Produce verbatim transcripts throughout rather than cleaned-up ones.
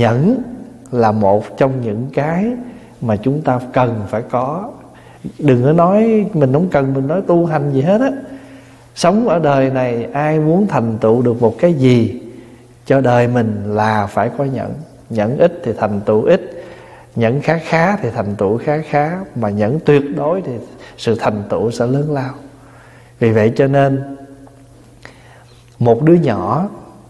nhẫn là một trong những cái mà chúng ta cần phải có. Đừng có nói mình không cần, mình nói tu hành gì hết á. Sống ở đời này, ai muốn thành tựu được một cái gì cho đời mình là phải có nhẫn. Nhẫn ít thì thành tựu ít, nhẫn khá khá thì thành tựu khá khá, mà nhẫn tuyệt đối thì sự thành tựu sẽ lớn lao. Vì vậy cho nên một đứa nhỏ,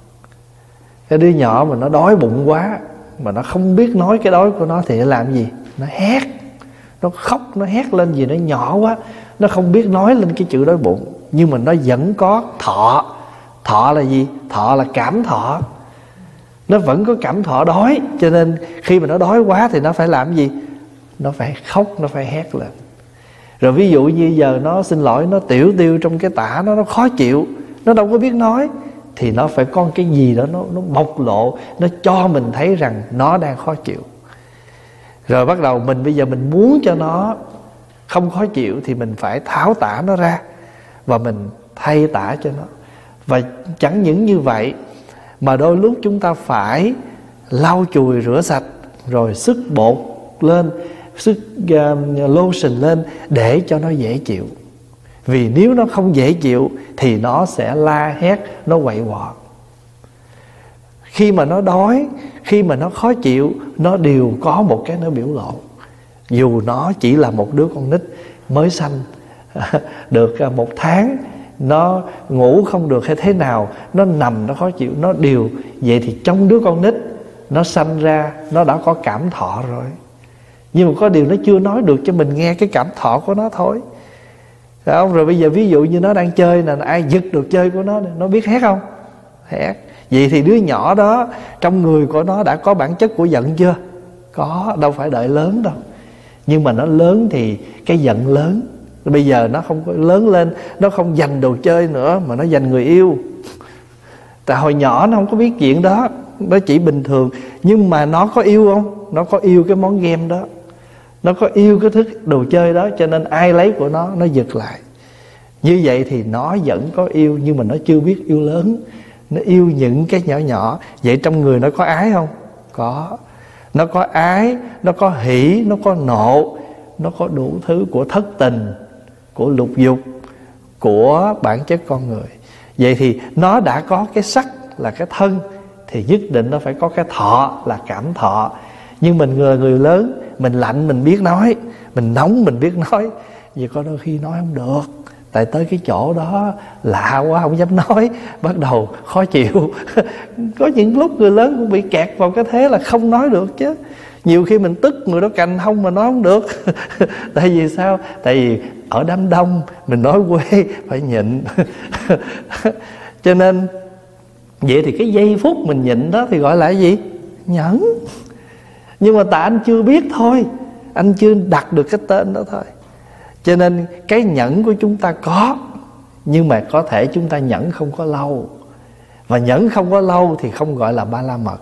cái đứa nhỏ mà nó đói bụng quá, mà nó không biết nói cái đói của nó thì nó làm gì? Nó hét, nó khóc, nó hét lên gì nó nhỏ quá, nó không biết nói lên cái chữ đói bụng. Nhưng mà nó vẫn có thọ. Thọ là gì? Thọ là cảm thọ. Nó vẫn có cảm thọ đói. Cho nên khi mà nó đói quá thì nó phải làm gì? Nó phải khóc, nó phải hét lên. Rồi ví dụ như giờ nó xin lỗi, nó tiểu tiêu trong cái tả nó, nó khó chịu, nó đâu có biết nói, thì nó phải có cái gì đó nó, nó bộc lộ, nó cho mình thấy rằng nó đang khó chịu. Rồi bắt đầu mình bây giờ mình muốn cho nó không khó chịu thì mình phải tháo tả nó ra và mình thay tả cho nó. Và chẳng những như vậy mà đôi lúc chúng ta phải lau chùi rửa sạch, rồi sức bột lên, sức uh, lotion lên để cho nó dễ chịu. Vì nếu nó không dễ chịu thì nó sẽ la hét, nó quậy quọ. Khi mà nó đói, khi mà nó khó chịu, nó đều có một cái nó biểu lộ. Dù nó chỉ là một đứa con nít mới sanh được một tháng, nó ngủ không được hay thế nào, nó nằm nó khó chịu, nó đều vậy. Thì trong đứa con nít nó sanh ra, nó đã có cảm thọ rồi. Nhưng mà có điều nó chưa nói được cho mình nghe cái cảm thọ của nó thôi. Không? Rồi bây giờ ví dụ như nó đang chơi nè, ai giật được chơi của nó, nó biết hét không? Hét. Vậy thì đứa nhỏ đó trong người của nó đã có bản chất của giận chưa? Có, đâu phải đợi lớn đâu. Nhưng mà nó lớn thì cái giận lớn. Bây giờ nó không có lớn lên, nó không giành đồ chơi nữa mà nó giành người yêu. Tại hồi nhỏ nó không có biết chuyện đó, nó chỉ bình thường. Nhưng mà nó có yêu không? Nó có yêu cái món game đó, nó có yêu cái thức đồ chơi đó, cho nên ai lấy của nó, nó giật lại. Như vậy thì nó vẫn có yêu, nhưng mà nó chưa biết yêu lớn. Nó yêu những cái nhỏ nhỏ. Vậy trong người nó có ái không? Có. Nó có ái, nó có hỷ, nó có nộ, nó có đủ thứ của thất tình, của lục dục, của bản chất con người. Vậy thì nó đã có cái sắc là cái thân, thì nhất định nó phải có cái thọ là cảm thọ. Nhưng mình người người lớn, mình lạnh mình biết nói, mình nóng mình biết nói, vì có đôi khi nói không được. Tại tới cái chỗ đó lạ quá không dám nói, bắt đầu khó chịu. Có những lúc người lớn cũng bị kẹt vào cái thế là không nói được chứ. Nhiều khi mình tức người đó cành hông mà nói không được. Tại vì sao? Tại vì ở đám đông mình nói quê phải nhịn. Cho nên vậy thì cái giây phút mình nhịn đó thì gọi là cái gì? Nhẫn. Nhưng mà tại anh chưa biết thôi, anh chưa đặt được cái tên đó thôi. Cho nên cái nhẫn của chúng ta có, nhưng mà có thể chúng ta nhẫn không có lâu. Và nhẫn không có lâu thì không gọi là ba la mật.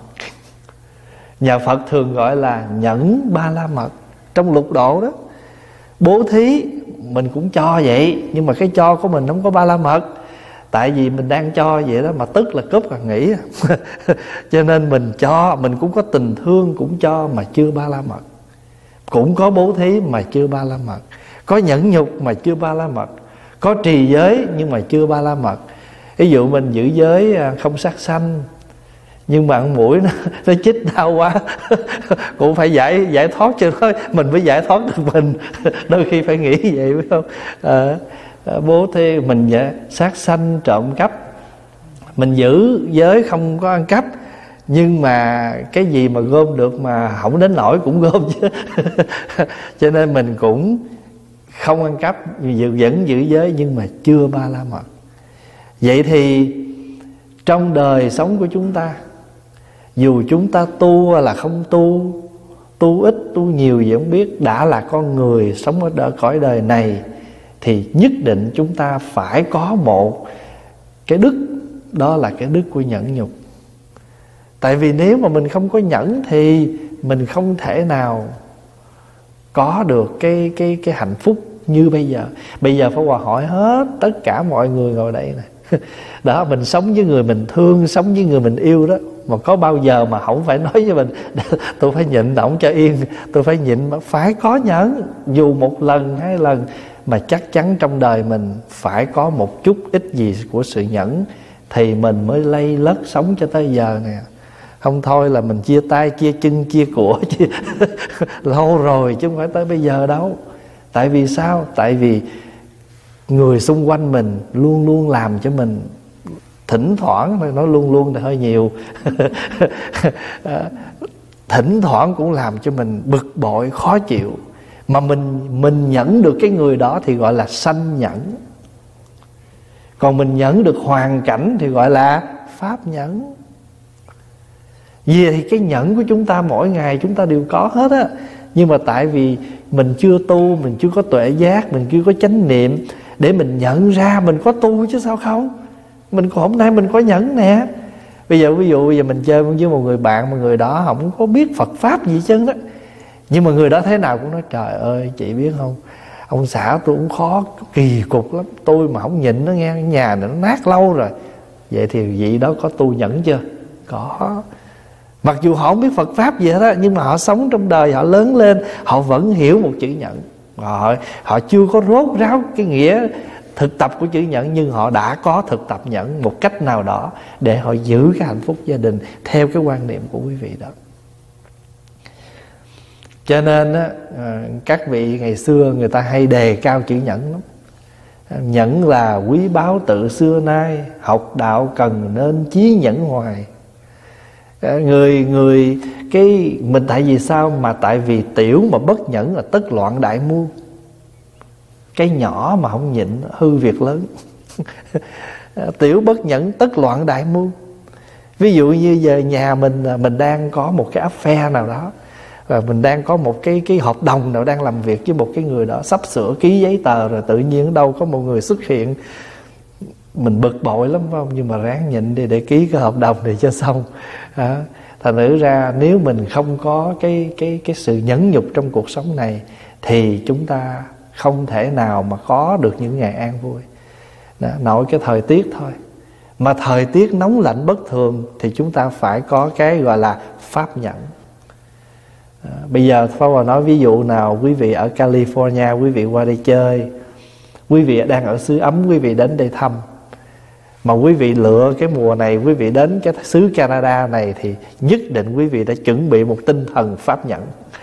Nhà Phật thường gọi là nhẫn ba la mật. Trong lục độ đó, bố thí mình cũng cho vậy, nhưng mà cái cho của mình không có ba la mật. Tại vì mình đang cho vậy đó mà tức là cướp càng nghĩ. Cho nên mình cho, mình cũng có tình thương cũng cho mà chưa ba la mật. Cũng có bố thí mà chưa ba la mật. Có nhẫn nhục mà chưa ba la mật. Có trì giới nhưng mà chưa ba la mật. Ví dụ mình giữ giới không sát sanh, nhưng mà ăn mũi nó, nó chích đau quá, cũng phải giải giải thoát cho nó, mình mới giải thoát được mình. Đôi khi phải nghĩ vậy phải không? À, bố thí mình sát sanh trộm cắp, mình giữ giới không có ăn cắp, nhưng mà cái gì mà gom được mà không đến nỗi cũng gom chứ. Cho nên mình cũng không ăn cắp, vẫn giữ giới nhưng mà chưa ba la mật. Vậy thì trong đời sống của chúng ta, dù chúng ta tu là không tu, tu ít tu nhiều gì không biết, đã là con người sống ở đời, cõi đời này, thì nhất định chúng ta phải có một cái đức, đó là cái đức của nhẫn nhục. Tại vì nếu mà mình không có nhẫn thì mình không thể nào có được cái, cái, cái hạnh phúc như bây giờ. Bây giờ Pháp Hòa hỏi hết tất cả mọi người ngồi đây này. Đó, mình sống với người mình thương, sống với người mình yêu đó, Mà có bao giờ mà không phải nói với mình tôi phải nhịn ổng cho yên, tôi phải nhịn. Phải có nhẫn, dù một lần hai lần, mà chắc chắn trong đời mình phải có một chút ít gì của sự nhẫn, thì mình mới lây lất sống cho tới giờ nè. Không thôi là mình chia tay, chia chân, chia của chia lâu rồi, chứ không phải tới bây giờ đâu. Tại vì sao? Tại vì người xung quanh mình luôn luôn làm cho mình, thỉnh thoảng, nói luôn luôn thì hơi nhiều thỉnh thoảng cũng làm cho mình bực bội, khó chịu. Mà mình mình nhẫn được cái người đó thì gọi là sanh nhẫn. Còn mình nhẫn được hoàn cảnh thì gọi là pháp nhẫn. Vì thì cái nhẫn của chúng ta mỗi ngày chúng ta đều có hết á. Nhưng mà tại vì mình chưa tu, mình chưa có tuệ giác, mình chưa có chánh niệm để mình nhận ra mình có tu chứ sao không. Mình hôm nay mình có nhẫn nè. Bây giờ ví dụ bây giờ mình chơi với một người bạn mà người đó không có biết Phật Pháp gì chứ đó, nhưng mà người đó thế nào cũng nói trời ơi chị biết không, ông xã tôi cũng khó, kỳ cục lắm, tôi mà không nhịn nó nghe, nhà này nó nát lâu rồi. Vậy thì vị đó có tu nhẫn chưa? Có. Mặc dù họ không biết Phật Pháp gì hết á, nhưng mà họ sống trong đời, họ lớn lên, họ vẫn hiểu một chữ nhẫn. Họ, họ chưa có rốt ráo cái nghĩa thực tập của chữ nhẫn, nhưng họ đã có thực tập nhẫn một cách nào đó để họ giữ cái hạnh phúc gia đình theo cái quan niệm của quý vị đó. Cho nên á, các vị ngày xưa người ta hay đề cao chữ nhẫn lắm. Nhẫn là quý báu tự xưa nay, học đạo cần nên chí nhẫn hoài. Người người cái mình tại vì sao? Mà tại vì tiểu mà bất nhẫn là tất loạn đại mưu. Cái nhỏ mà không nhịn hư việc lớn. Tiểu bất nhẫn tất loạn đại mưu. Ví dụ như giờ nhà mình mình đang có một cái affair nào đó, và mình đang có một cái cái hợp đồng nào đang làm việc với một cái người đó, sắp sửa ký giấy tờ rồi, tự nhiên ở đâu có một người xuất hiện. Mình bực bội lắm phải không? Nhưng mà ráng nhịn đi để ký cái hợp đồng để cho xong. à, Thành thử ra nếu mình không có cái cái cái sự nhẫn nhục trong cuộc sống này thì chúng ta không thể nào mà có được những ngày an vui. Đó, nội cái thời tiết thôi. Mà thời tiết nóng lạnh bất thường thì chúng ta phải có cái gọi là pháp nhẫn. À, bây giờ Pháp Hòa nói ví dụ nào, quý vị ở California, quý vị qua đây chơi, quý vị đang ở xứ ấm, quý vị đến đây thăm, mà quý vị lựa cái mùa này, quý vị đến cái xứ Canada này, thì nhất định quý vị đã chuẩn bị một tinh thần pháp nhẫn.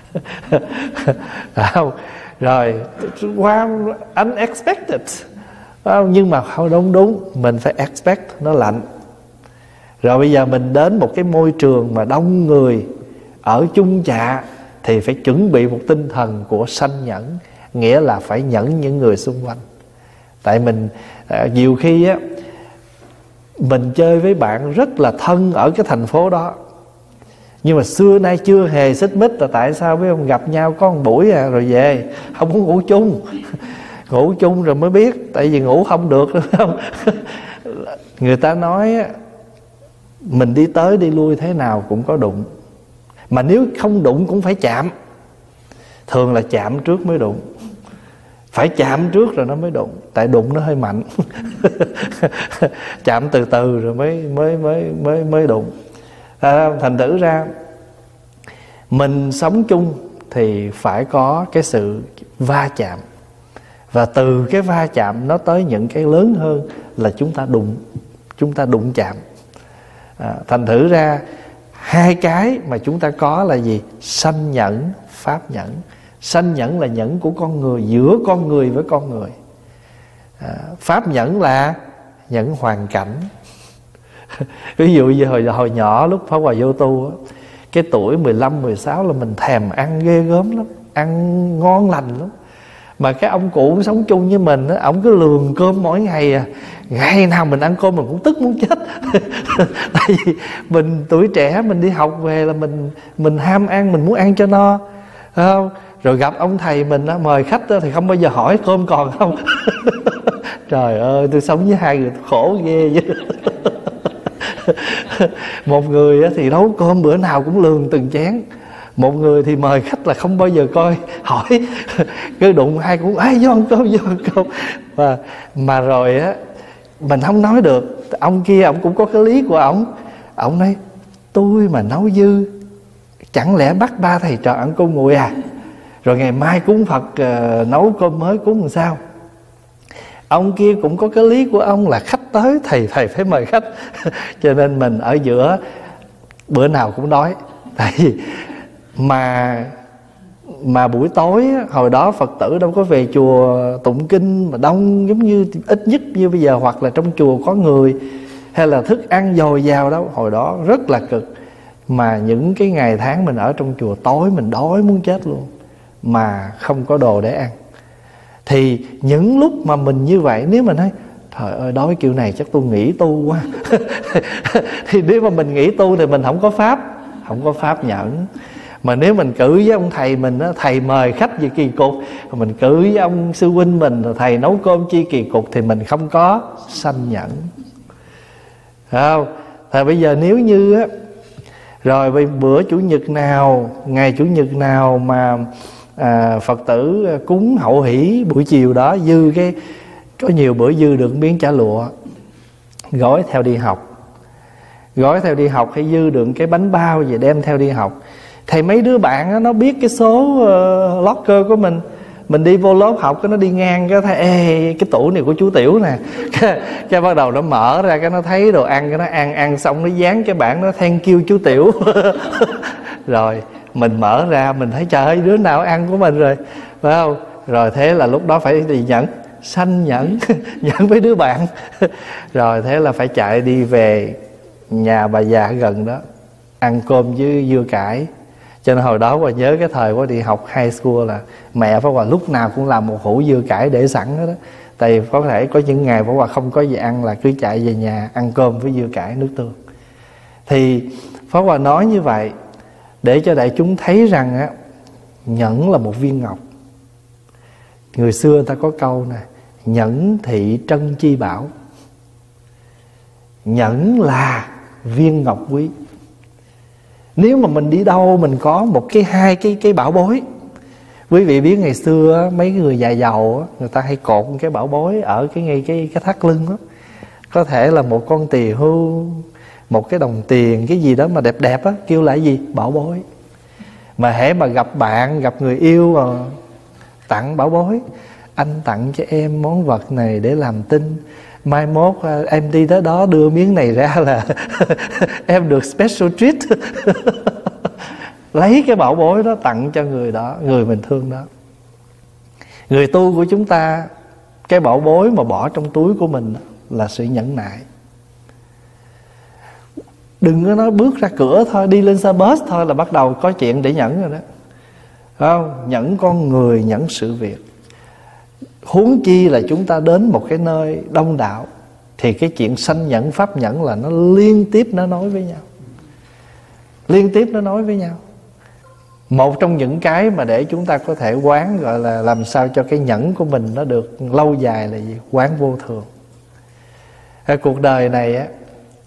Không? Rồi qua wow, unexpected, nhưng mà không đúng đúng, mình phải expect nó lạnh. Rồi bây giờ mình đến một cái môi trường mà đông người ở chung chạ thì phải chuẩn bị một tinh thần của sanh nhẫn, nghĩa là phải nhẫn những người xung quanh. Tại mình à, nhiều khi á, mình chơi với bạn rất là thân ở cái thành phố đó, nhưng mà xưa nay chưa hề xích mích. Là tại sao biết không? Gặp nhau có một buổi à, rồi về không có ngủ chung. Ngủ chung rồi mới biết, tại vì ngủ không được đúng không? Người ta nói á, mình đi tới đi lui thế nào cũng có đụng, mà nếu không đụng cũng phải chạm. Thường là chạm trước mới đụng, phải chạm trước rồi nó mới đụng, tại đụng nó hơi mạnh. Chạm từ từ rồi mới mới mới mới mới đụng. À, thành thử ra mình sống chung thì phải có cái sự va chạm, và từ cái va chạm nó tới những cái lớn hơn là chúng ta đụng, chúng ta đụng chạm. À, thành thử ra hai cái mà chúng ta có là gì? Sanh nhẫn, pháp nhẫn. Sanh nhẫn là nhẫn của con người, giữa con người với con người. à, Pháp nhẫn là nhẫn hoàn cảnh. Ví dụ như hồi, hồi nhỏ lúc Pháp Hòa vô tu á, cái tuổi mười lăm, mười sáu là mình thèm ăn ghê gớm lắm, ăn ngon lành lắm. Mà cái ông cụ sống chung với mình á, ông cứ lường cơm mỗi ngày à. Ngày nào mình ăn cơm mình cũng tức muốn chết. Tại vì mình tuổi trẻ, mình đi học về là mình mình ham ăn, mình muốn ăn cho no, phải không? Rồi gặp ông thầy mình á, mời khách á, thì không bao giờ hỏi cơm còn không. Trời ơi, tôi sống với hai người khổ ghê chứ. Một người á thì nấu cơm bữa nào cũng lường từng chén, một người thì mời khách là không bao giờ coi hỏi. Cứ đụng hai cũng ai vô ăn cơm, vô ăn cơm. Mà, mà rồi á, mình không nói được. Ông kia ông cũng có cái lý của ông. Ông nói tôi mà nấu dư, chẳng lẽ bắt ba thầy trò ăn cơm nguội à? Rồi ngày mai cúng Phật uh, nấu cơm mới cúng làm sao? Ông kia cũng có cái lý của ông là khách tới, thầy thầy phải mời khách. Cho nên mình ở giữa bữa nào cũng đói. Tại vì mà mà buổi tối hồi đó Phật tử đâu có về chùa tụng kinh mà đông giống như ít nhất như bây giờ, hoặc là trong chùa có người hay là thức ăn dồi dào đâu. Hồi đó rất là cực. Mà những cái ngày tháng mình ở trong chùa tối mình đói muốn chết luôn, mà không có đồ để ăn. Thì những lúc mà mình như vậy, nếu mình nói trời ơi đói kiểu này chắc tôi nghỉ tu quá thì nếu mà mình nghỉ tu thì mình không có pháp, không có pháp nhẫn. Mà nếu mình cử với ông thầy mình đó, thầy mời khách gì kỳ cục, mình cử với ông sư huynh mình, thầy nấu cơm chi kỳ cục, thì mình không có sanh nhẫn. Phải không? Thì bây giờ nếu như á, rồi bữa chủ nhật nào, ngày chủ nhật nào mà à, Phật tử cúng hậu hỷ buổi chiều đó, dư cái có nhiều bữa dư được miếng chả lụa, gói theo đi học, gói theo đi học, hay dư được cái bánh bao về đem theo đi học. Thầy mấy đứa bạn đó, nó biết cái số uh, locker của mình, mình đi vô lớp học cái nó đi ngang cái thấy ê cái tủ này của chú Tiểu nè, cái, cái bắt đầu nó mở ra cái nó thấy đồ ăn, cái nó ăn ăn xong nó dán cái bảng nó thank you chú Tiểu. Rồi mình mở ra mình thấy trời ơi đứa nào ăn của mình rồi, phải không? Rồi thế là lúc đó phải đi nhẫn, sanh nhẫn, nhẫn với đứa bạn. Rồi thế là phải chạy đi về nhà bà già gần đó ăn cơm với dưa cải. Cho nên hồi đó Hòa nhớ cái thời Hòa đi học high school là mẹ Pháp Hòa lúc nào cũng làm một hũ dưa cải để sẵn đó, đó. Tại vì có thể có những ngày Pháp Hòa không có gì ăn là cứ chạy về nhà ăn cơm với dưa cải nước tương. Thì Pháp Hòa nói như vậy để cho đại chúng thấy rằng á, nhẫn là một viên ngọc. Người xưa người ta có câu nè, nhẫn thị trân chi bảo. Nhẫn là viên ngọc quý. Nếu mà mình đi đâu mình có một cái hai cái cái bảo bối. Quý vị biết ngày xưa mấy người già giàu người ta hay cột cái bảo bối ở cái ngay cái cái thắt lưng đó. Có thể là một con tỳ hưu, một cái đồng tiền, cái gì đó mà đẹp đẹp á, kêu là gì? Bảo bối. Mà hễ mà gặp bạn, gặp người yêu mà tặng bảo bối, anh tặng cho em món vật này để làm tin, mai mốt em đi tới đó đưa miếng này ra là em được special treat. Lấy cái bảo bối đó tặng cho người đó, người mình thương đó. Người tu của chúng ta, cái bảo bối mà bỏ trong túi của mình là sự nhẫn nại. Đừng có nói bước ra cửa thôi, đi lên xe bus thôi là bắt đầu có chuyện để nhẫn rồi đó. Phải không? Nhẫn con người, nhẫn sự việc. Huống chi là chúng ta đến một cái nơi đông đạo, thì cái chuyện sanh nhẫn pháp nhẫn là nó liên tiếp nó nói với nhau, liên tiếp nó nói với nhau. Một trong những cái mà để chúng ta có thể quán, gọi là làm sao cho cái nhẫn của mình nó được lâu dài là gì? Quán vô thường. Ở cuộc đời này á,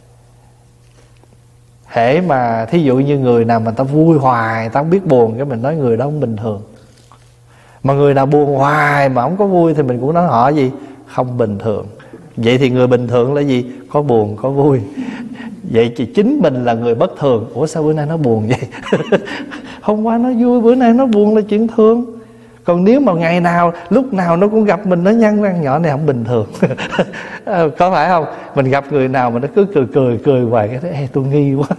hễ mà thí dụ như người nào mà ta vui hoài, ta không biết buồn, cái mình nói người đó không bình thường. Mà người nào buồn hoài mà không có vui thì mình cũng nói họ gì? Không bình thường. Vậy thì người bình thường là gì? Có buồn có vui. Vậy thì chính mình là người bất thường. Ủa sao bữa nay nó buồn vậy? Hôm qua nó vui, bữa nay nó buồn là chuyện thường. Còn nếu mà ngày nào, lúc nào nó cũng gặp mình, nó nhăn răng nhỏ này không bình thường. Có phải không? Mình gặp người nào mà nó cứ cười cười cười hoài, cái thế, ê tôi nghi quá.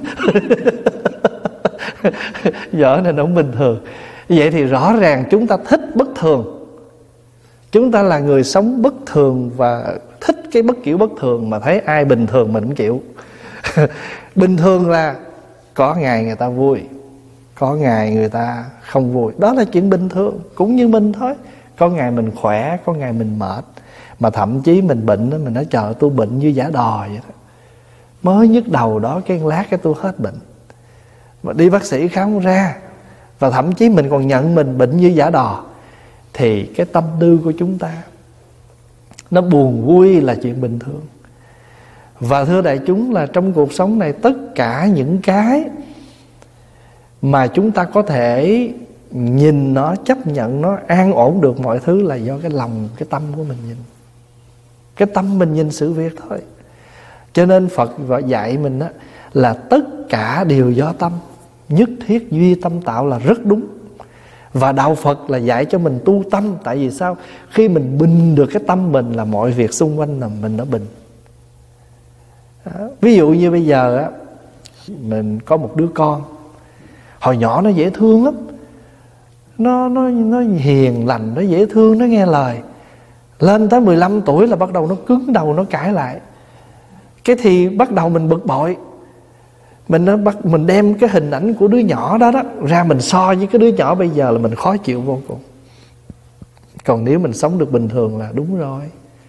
Giỡn này nó không bình thường. Vậy thì rõ ràng chúng ta thích bất thường. Chúng ta là người sống bất thường và thích cái bất kiểu bất thường, mà thấy ai bình thường mình cũng chịu. Bình thường là có ngày người ta vui, có ngày người ta không vui. Đó là chuyện bình thường, cũng như mình thôi. Có ngày mình khỏe, có ngày mình mệt. Mà thậm chí mình bệnh đó, mình nói trời tôi bệnh như giả đò vậy đó. Mới nhức đầu đó, cái lát cái tôi hết bệnh. Mà đi bác sĩ khám không ra. Và thậm chí mình còn nhận mình bệnh như giả đò. Thì cái tâm tư của chúng ta nó buồn vui là chuyện bình thường. Và thưa đại chúng là trong cuộc sống này, tất cả những cái mà chúng ta có thể nhìn nó, chấp nhận nó, an ổn được mọi thứ là do cái lòng, cái tâm của mình nhìn. Cái tâm mình nhìn sự việc thôi. Cho nên Phật dạy mình đó, là tất cả đều do tâm, nhất thiết duy tâm tạo là rất đúng. Và Đạo Phật là dạy cho mình tu tâm. Tại vì sao? Khi mình bình được cái tâm mình là mọi việc xung quanh là mình nó bình. Đó. Ví dụ như bây giờ á, mình có một đứa con, hồi nhỏ nó dễ thương lắm, Nó, nó, nó hiền lành, nó dễ thương, nó nghe lời. Lên tới mười lăm tuổi là bắt đầu nó cứng đầu, nó cãi lại. Cái thì bắt đầu mình bực bội. Mình nó bắt mình đem cái hình ảnh của đứa nhỏ đó đó ra mình so với cái đứa nhỏ bây giờ là mình khó chịu vô cùng. Còn nếu mình sống được bình thường là đúng rồi.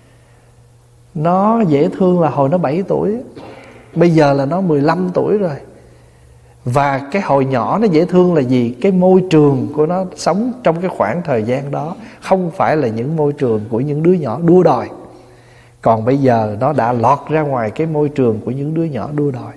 Nó dễ thương là hồi nó bảy tuổi, bây giờ là nó mười lăm tuổi rồi. Và cái hồi nhỏ nó dễ thương là gì? Cái môi trường của nó sống trong cái khoảng thời gian đó không phải là những môi trường của những đứa nhỏ đua đòi. Còn bây giờ nó đã lọt ra ngoài cái môi trường của những đứa nhỏ đua đòi.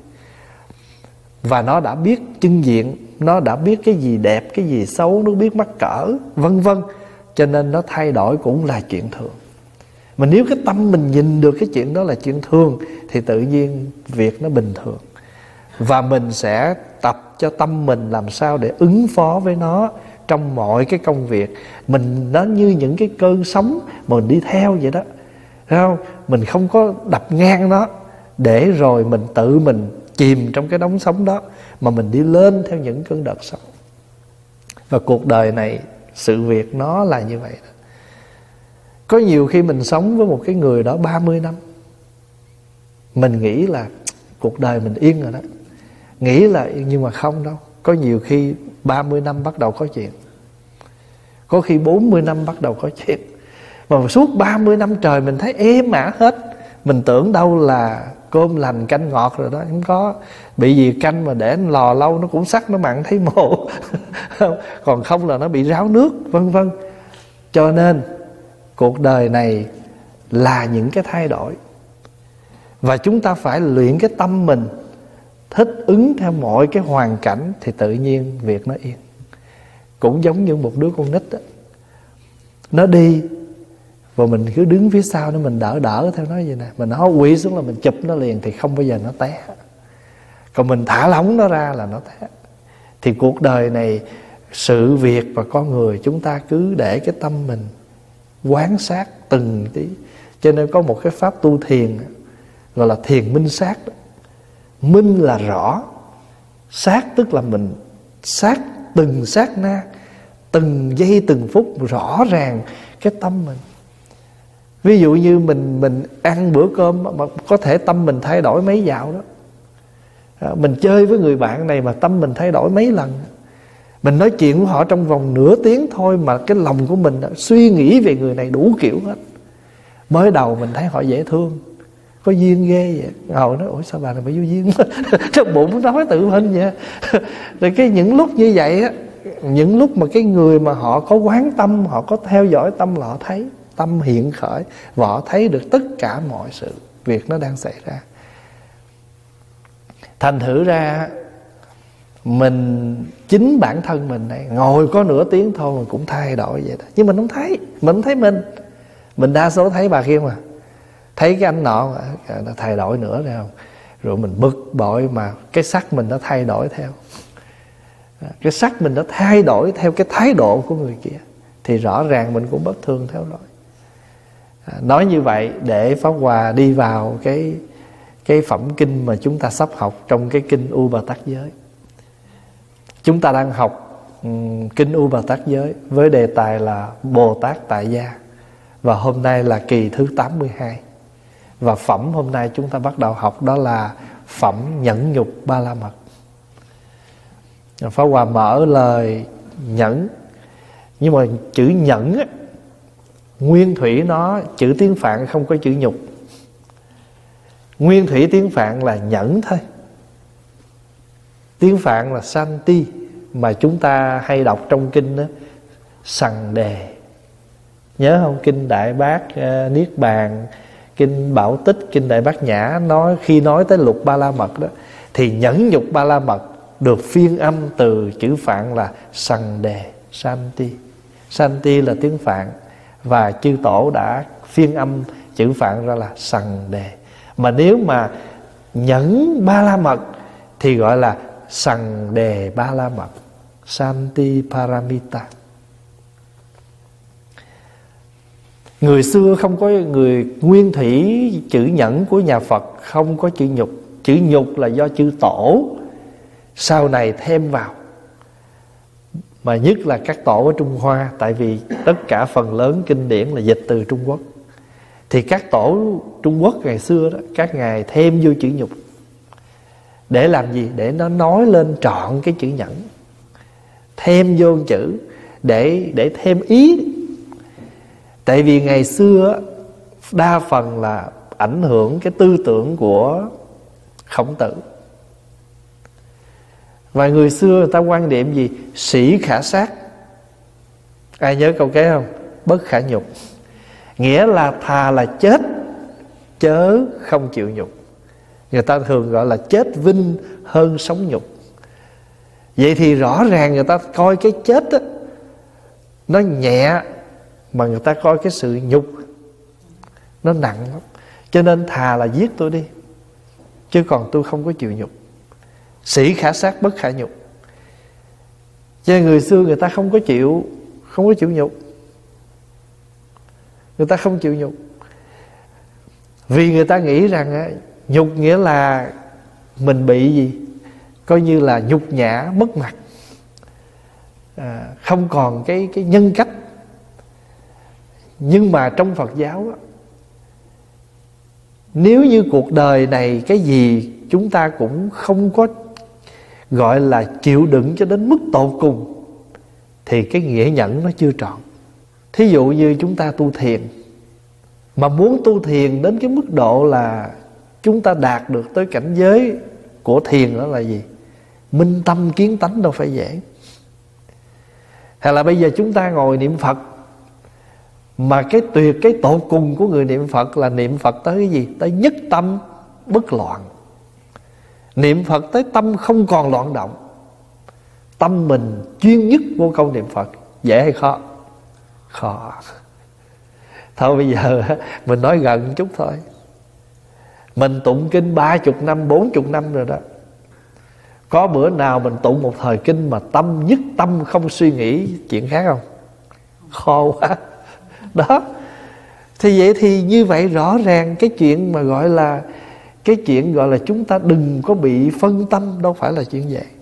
Và nó đã biết chưng diện, nó đã biết cái gì đẹp, cái gì xấu, nó biết mắc cỡ, vân vân. Cho nên nó thay đổi cũng là chuyện thường. Mà nếu cái tâm mình nhìn được cái chuyện đó là chuyện thường thì tự nhiên việc nó bình thường. Và mình sẽ tập cho tâm mình làm sao để ứng phó với nó trong mọi cái công việc. Mình nó như những cái cơn sóng mà mình đi theo vậy đó, thấy không? Mình không có đập ngang nó để rồi mình tự mình chìm trong cái đống sóng đó, mà mình đi lên theo những cơn đợt sóng. Và cuộc đời này sự việc nó là như vậy đó. Có nhiều khi mình sống với một cái người đó ba mươi năm, mình nghĩ là cuộc đời mình yên rồi đó, nghĩ là nhưng mà không đâu. Có nhiều khi ba mươi năm bắt đầu có chuyện, có khi bốn mươi năm bắt đầu có chuyện. Mà suốt ba mươi năm trời mình thấy êm ả hết. Mình tưởng đâu là cơm lành canh ngọt rồi đó, không có. Bị gì canh mà để lò lâu nó cũng sắc, nó mặn thấy mồ. Còn không là nó bị ráo nước, vân vân. Cho nên cuộc đời này là những cái thay đổi. Và chúng ta phải luyện cái tâm mình thích ứng theo mọi cái hoàn cảnh thì tự nhiên việc nó yên. Cũng giống như một đứa con nít đó, nó đi và mình cứ đứng phía sau nó, mình đỡ đỡ theo nó vậy nè. Mình nó quỵ xuống là mình chụp nó liền thì không bao giờ nó té. Còn mình thả lỏng nó ra là nó té. Thì cuộc đời này, sự việc và con người, chúng ta cứ để cái tâm mình quán sát từng tí. Cho nên có một cái pháp tu thiền gọi là thiền minh sát đó. Minh là rõ, sát tức là mình sát từng sát na, từng giây từng phút rõ ràng cái tâm mình. Ví dụ như mình mình ăn bữa cơm mà có thể tâm mình thay đổi mấy dạo đó. Mình chơi với người bạn này mà tâm mình thay đổi mấy lần. Mình nói chuyện với họ trong vòng nửa tiếng thôi mà cái lòng của mình suy nghĩ về người này đủ kiểu hết. Mới đầu mình thấy họ dễ thương, có duyên ghê vậy. Ngồi nói ủa sao bà này bà vô duyên. Trong bụng nói tự hình vậy. Rồi cái những lúc như vậy á, những lúc mà cái người mà họ có quán tâm, họ có theo dõi tâm là họ thấy tâm hiện khởi, và họ thấy được tất cả mọi sự việc nó đang xảy ra. Thành thử ra mình, chính bản thân mình này, ngồi có nửa tiếng thôi mình cũng thay đổi vậy đó. Nhưng mình không thấy, mình không thấy mình. Mình đa số thấy bà kia mà. Thấy cái anh nọ mà, nó thay đổi nữa rồi không? Rồi mình bực bội mà cái sắc mình nó thay đổi theo. Cái sắc mình nó thay đổi theo cái thái độ của người kia, thì rõ ràng mình cũng bất thường theo rồi. Nói như vậy để Pháp Hòa đi vào cái cái phẩm kinh mà chúng ta sắp học trong cái kinh U Bà Tát Giới. Chúng ta đang học um, kinh U Bà Tát Giới với đề tài là Bồ Tát Tại Gia. Và hôm nay là kỳ thứ tám mươi hai. Và phẩm hôm nay chúng ta bắt đầu học đó là phẩm Nhẫn Nhục Ba La Mật. Pháp Hòa mở lời nhẫn. Nhưng mà chữ nhẫn á, nguyên thủy nó, chữ tiếng Phạn không có chữ nhục. Nguyên thủy tiếng Phạn là nhẫn thôi. Tiếng Phạn là Santi, mà chúng ta hay đọc trong kinh đó, Sằng Đề. Nhớ không? Kinh Đại Bát uh, Niết Bàn, kinh Bảo Tích, kinh Đại Bát Nhã, nói khi nói tới lục Ba La Mật đó, thì nhẫn nhục Ba La Mật được phiên âm từ chữ Phạn là Sằng Đề, Santi. Santi là tiếng Phạn, và chư tổ đã phiên âm chữ Phạn ra là Sằng Đề. Mà nếu mà nhẫn Ba La Mật thì gọi là Sằng Đề Ba La Mật, Santi Paramita. Người xưa không có, người nguyên thủy chữ nhẫn của nhà Phật không có chữ nhục. Chữ nhục là do chư tổ sau này thêm vào, mà nhất là các tổ ở Trung Hoa. Tại vì tất cả phần lớn kinh điển là dịch từ Trung Quốc, thì các tổ Trung Quốc ngày xưa đó, các ngài thêm vô chữ nhục. Để làm gì? Để nó nói lên trọn cái chữ nhẫn. Thêm vô chữ để, để thêm ý. Tại vì ngày xưa đa phần là ảnh hưởng cái tư tưởng của Khổng Tử. Và người xưa người ta quan niệm gì? Sĩ khả sát. Ai nhớ câu kế không? Bất khả nhục. Nghĩa là thà là chết chớ không chịu nhục. Người ta thường gọi là chết vinh hơn sống nhục. Vậy thì rõ ràng người ta coi cái chết đó, nó nhẹ, mà người ta coi cái sự nhục nó nặng lắm. Cho nên thà là giết tôi đi, chứ còn tôi không có chịu nhục. Sĩ khả sát bất khả nhục. Cho nên người xưa người ta không có chịu Không có chịu nhục. Người ta không chịu nhục, vì người ta nghĩ rằng nhục nghĩa là mình bị gì? Coi như là nhục nhã, mất mặt, à, không còn cái, cái nhân cách. Nhưng mà trong Phật giáo á, nếu như cuộc đời này cái gì chúng ta cũng không có gọi là chịu đựng cho đến mức tột cùng, thì cái nghĩa nhẫn nó chưa trọn. Thí dụ như chúng ta tu thiền, mà muốn tu thiền đến cái mức độ là chúng ta đạt được tới cảnh giới của thiền, đó là gì? Minh tâm kiến tánh, đâu phải dễ. Hay là bây giờ chúng ta ngồi niệm Phật, mà cái tuyệt, cái tột cùng của người niệm Phật là niệm Phật tới cái gì? Tới nhất tâm bất loạn. Niệm Phật tới tâm không còn loạn động. Tâm mình chuyên nhất vô câu niệm Phật. Dễ hay khó? Khó. Thôi bây giờ mình nói gần chút thôi. Mình tụng kinh ba chục năm, bốn chục năm rồi đó. Có bữa nào mình tụng một thời kinh mà tâm nhất tâm không suy nghĩ chuyện khác không? Khó quá. Đó. Thì vậy thì như vậy rõ ràng cái chuyện mà gọi là cái chuyện gọi là chúng ta đừng có bị phân tâm, đâu phải là chuyện vậy.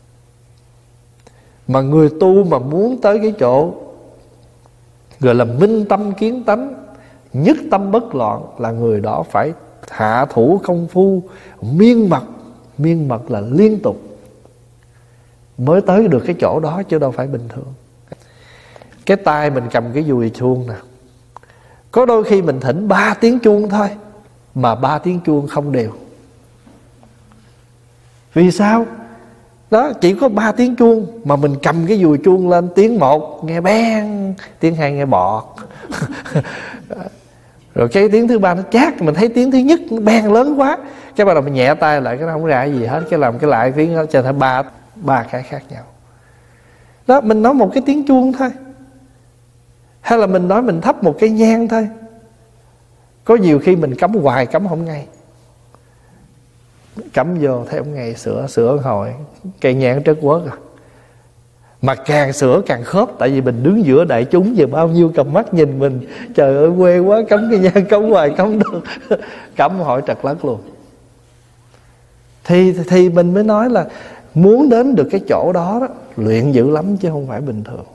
Mà người tu mà muốn tới cái chỗ gọi là minh tâm kiến tánh, nhất tâm bất loạn, là người đó phải hạ thủ công phu miên mật. Miên mật là liên tục mới tới được cái chỗ đó, chứ đâu phải bình thường. Cái tay mình cầm cái dùi chuông nè, có đôi khi mình thỉnh ba tiếng chuông thôi, mà ba tiếng chuông không đều. Vì sao? Đó, chỉ có ba tiếng chuông mà mình cầm cái dùi chuông lên, tiếng một nghe beng, tiếng hai nghe bọt. Rồi cái tiếng thứ ba nó chát, mình thấy tiếng thứ nhất nó beng lớn quá, cái bắt đầu mình nhẹ tay lại, cái nó không ra gì hết, cái làm cái lại tiếng nó cho thành ba ba cái khác nhau. Đó, mình nói một cái tiếng chuông thôi, hay là mình nói mình thắp một cái nhang thôi. Có nhiều khi mình cắm hoài cắm không ngay, cắm vô thấy ông ngày sửa sửa hồi cây nhang trớt quớt à. Mà càng sửa càng khớp, tại vì mình đứng giữa đại chúng giờ bao nhiêu cặp mắt nhìn mình, trời ơi quê quá, cắm cây nhang cắm hoài cắm được cắm hỏi trật lất luôn. Thì thì mình mới nói là muốn đến được cái chỗ đó, đó luyện dữ lắm chứ không phải bình thường.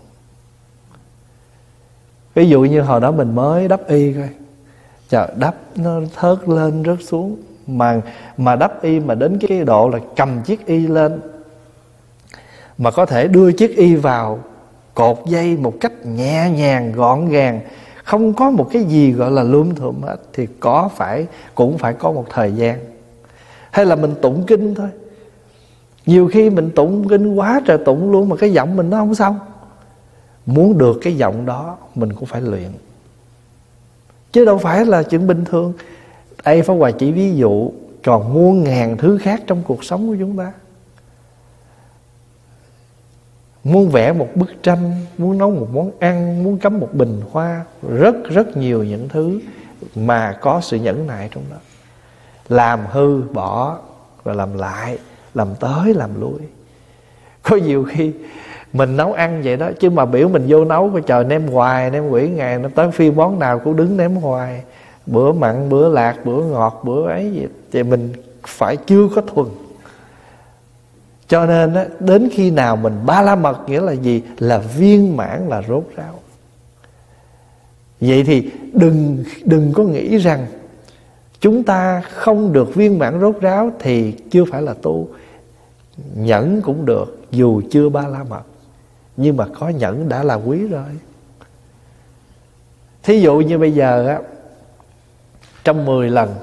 Ví dụ như hồi đó mình mới đắp y coi, trời, đắp nó thớt lên rớt xuống. Mà mà đắp y mà đến cái độ là cầm chiếc y lên, mà có thể đưa chiếc y vào cột dây một cách nhẹ nhàng gọn gàng, không có một cái gì gọi là lum thùm hết, thì có phải cũng phải có một thời gian. Hay là mình tụng kinh thôi, nhiều khi mình tụng kinh quá trời tụng luôn mà cái giọng mình nó không xong. Muốn được cái giọng đó mình cũng phải luyện, chứ đâu phải là chuyện bình thường. Đây Pháp Hòa chỉ ví dụ, còn muôn ngàn thứ khác trong cuộc sống của chúng ta. Muốn vẽ một bức tranh, muốn nấu một món ăn, muốn cắm một bình hoa, rất rất nhiều những thứ mà có sự nhẫn nại trong đó. Làm hư bỏ rồi làm lại, làm tới làm lui. Có nhiều khi mình nấu ăn vậy đó, chứ mà biểu mình vô nấu coi trời, nêm hoài nêm quỷ ngày, nó tới phiên món nào cũng đứng nếm hoài, bữa mặn bữa lạc bữa ngọt bữa ấy vậy, thì mình phải chưa có thuần. Cho nên á, đến khi nào mình ba la mật nghĩa là gì? Là viên mãn, là rốt ráo. Vậy thì đừng đừng có nghĩ rằng chúng ta không được viên mãn rốt ráo thì chưa phải là tu. Nhẫn cũng được dù chưa ba la mật, nhưng mà có nhẫn đã là quý rồi. Thí dụ như bây giờ á, trong mười lần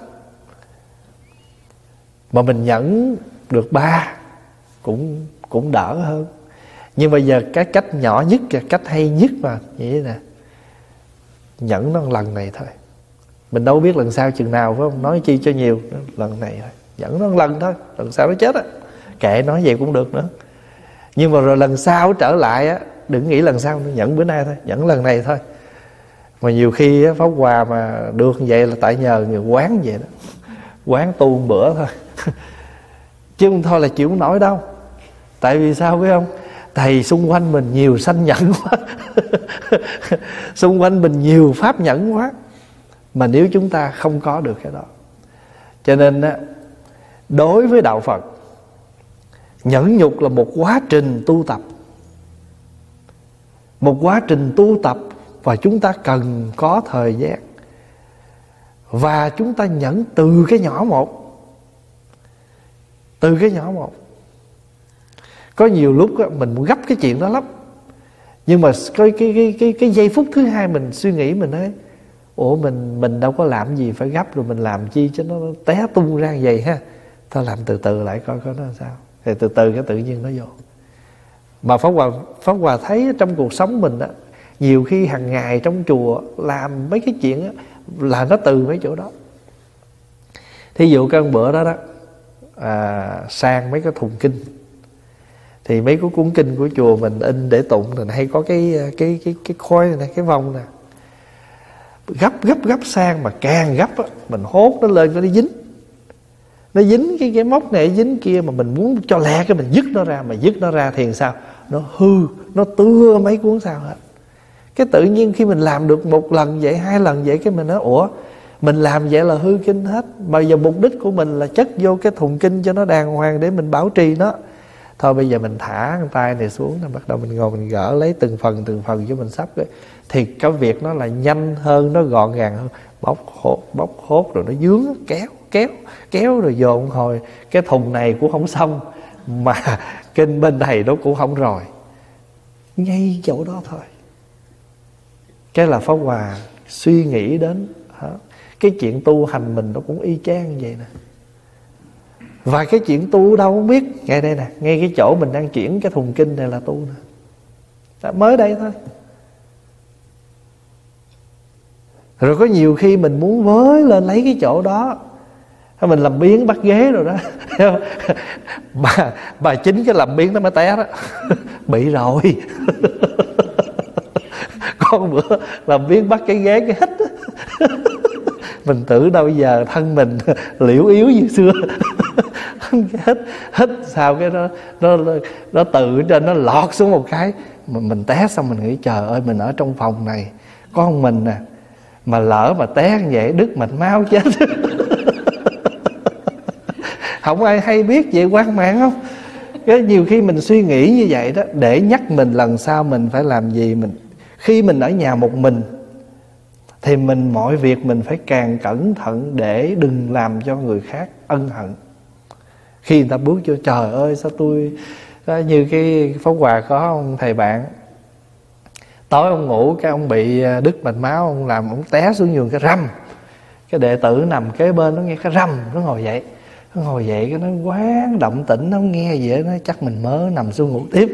mà mình nhẫn được ba cũng cũng đỡ hơn. Nhưng bây giờ cái cách nhỏ nhất, cái cách hay nhất mà vậy nè, nhẫn nó lần này thôi. Mình đâu biết lần sau chừng nào, phải không? Nói chi cho nhiều, lần này thôi, nhẫn nó lần thôi, lần sau nó chết á, kệ nói vậy cũng được nữa. Nhưng mà rồi lần sau trở lại á, đừng nghĩ lần sau nữa, nhẫn bữa nay thôi, nhẫn lần này thôi. Mà nhiều khi á, Pháp Hòa mà được như vậy là tại nhờ người quán vậy đó, quán tu một bữa thôi chứ không thôi là chịu không nổi đâu. Tại vì sao biết không? Thầy xung quanh mình nhiều sanh nhẫn quá xung quanh mình nhiều pháp nhẫn quá, mà nếu chúng ta không có được cái đó. Cho nên á, đối với đạo Phật, nhẫn nhục là một quá trình tu tập, một quá trình tu tập, và chúng ta cần có thời gian. Và chúng ta nhẫn từ cái nhỏ một, từ cái nhỏ một. Có nhiều lúc á, mình muốn gấp cái chuyện đó lắm, nhưng mà cái, cái, cái, cái, cái giây phút thứ hai mình suy nghĩ, mình nói ủa mình mình đâu có làm gì phải gấp, rồi mình làm chi cho nó té tung ra vậy ha. Thôi làm từ từ lại coi coi nó làm sao. Thì từ từ cái tự nhiên nó vô. Mà Pháp Hòa, Pháp Hòa thấy trong cuộc sống mình á, nhiều khi hàng ngày trong chùa làm mấy cái chuyện á, là nó từ mấy chỗ đó. Thí dụ cái bữa đó đó à, sang mấy cái thùng kinh, thì mấy cái cuốn kinh của chùa mình in để tụng thì hay có cái cái cái cái khói này, cái vong nè, gấp gấp gấp sang, mà càng gấp á, mình hốt nó lên cho nó dính, nó dính cái cái móc này dính kia, mà mình muốn cho lẹ cái mình dứt nó ra, mà dứt nó ra thì sao? Nó hư, nó tưa mấy cuốn sao hết. Cái tự nhiên khi mình làm được một lần vậy, hai lần vậy, cái mình nói ủa mình làm vậy là hư kinh hết, mà giờ mục đích của mình là chất vô cái thùng kinh cho nó đàng hoàng để mình bảo trì nó. Thôi bây giờ mình thả cái tay này xuống, bắt đầu mình ngồi mình gỡ lấy từng phần từng phần cho mình sắp cái, thì cái việc nó là nhanh hơn, nó gọn gàng hơn. Bóc hốt, bóc hốt rồi nó dướng, kéo kéo kéo rồi dồn hồi cái thùng này cũng không xong, mà kinh bên này nó cũng không rồi, ngay chỗ đó thôi. Cái là Pháp Hòa suy nghĩ đến hả? Cái chuyện tu hành mình nó cũng y chang vậy nè. Và cái chuyện tu đâu không biết, ngay đây nè, ngay cái chỗ mình đang chuyển cái thùng kinh này là tu nè. Đã mới đây thôi. Rồi có nhiều khi mình muốn với lên lấy cái chỗ đó, mình làm biến bắt ghế rồi đó bà, bà chính cái làm biến nó mới té đó bị rồi con bữa làm biến bắt cái ghế cái hít mình tưởng đâu giờ thân mình liễu yếu như xưa hít hít sao cái nó nó nó từ trên nó lọt xuống một cái, mà mình té xong mình nghĩ trời ơi, mình ở trong phòng này có một mình nè, mà lỡ mà té như vậy đứt mạch máu chết không ai hay biết vậy, quan mạng không? Cái nhiều khi mình suy nghĩ như vậy đó, để nhắc mình lần sau mình phải làm gì. Mình khi mình ở nhà một mình thì mình mọi việc mình phải càng cẩn thận để đừng làm cho người khác ân hận. Khi người ta bước vô trời ơi sao tôi đó, như cái Pháp Hòa có ông thầy bạn, tối ông ngủ cái ông bị đứt mạch máu, ông làm ông té xuống giường cái rầm, cái đệ tử nằm kế bên nó nghe cái rầm, nó ngồi dậy, nó ngồi dậy cái nó quán động tĩnh, nó nghe vậy nó chắc mình mớ nằm xuống ngủ tiếp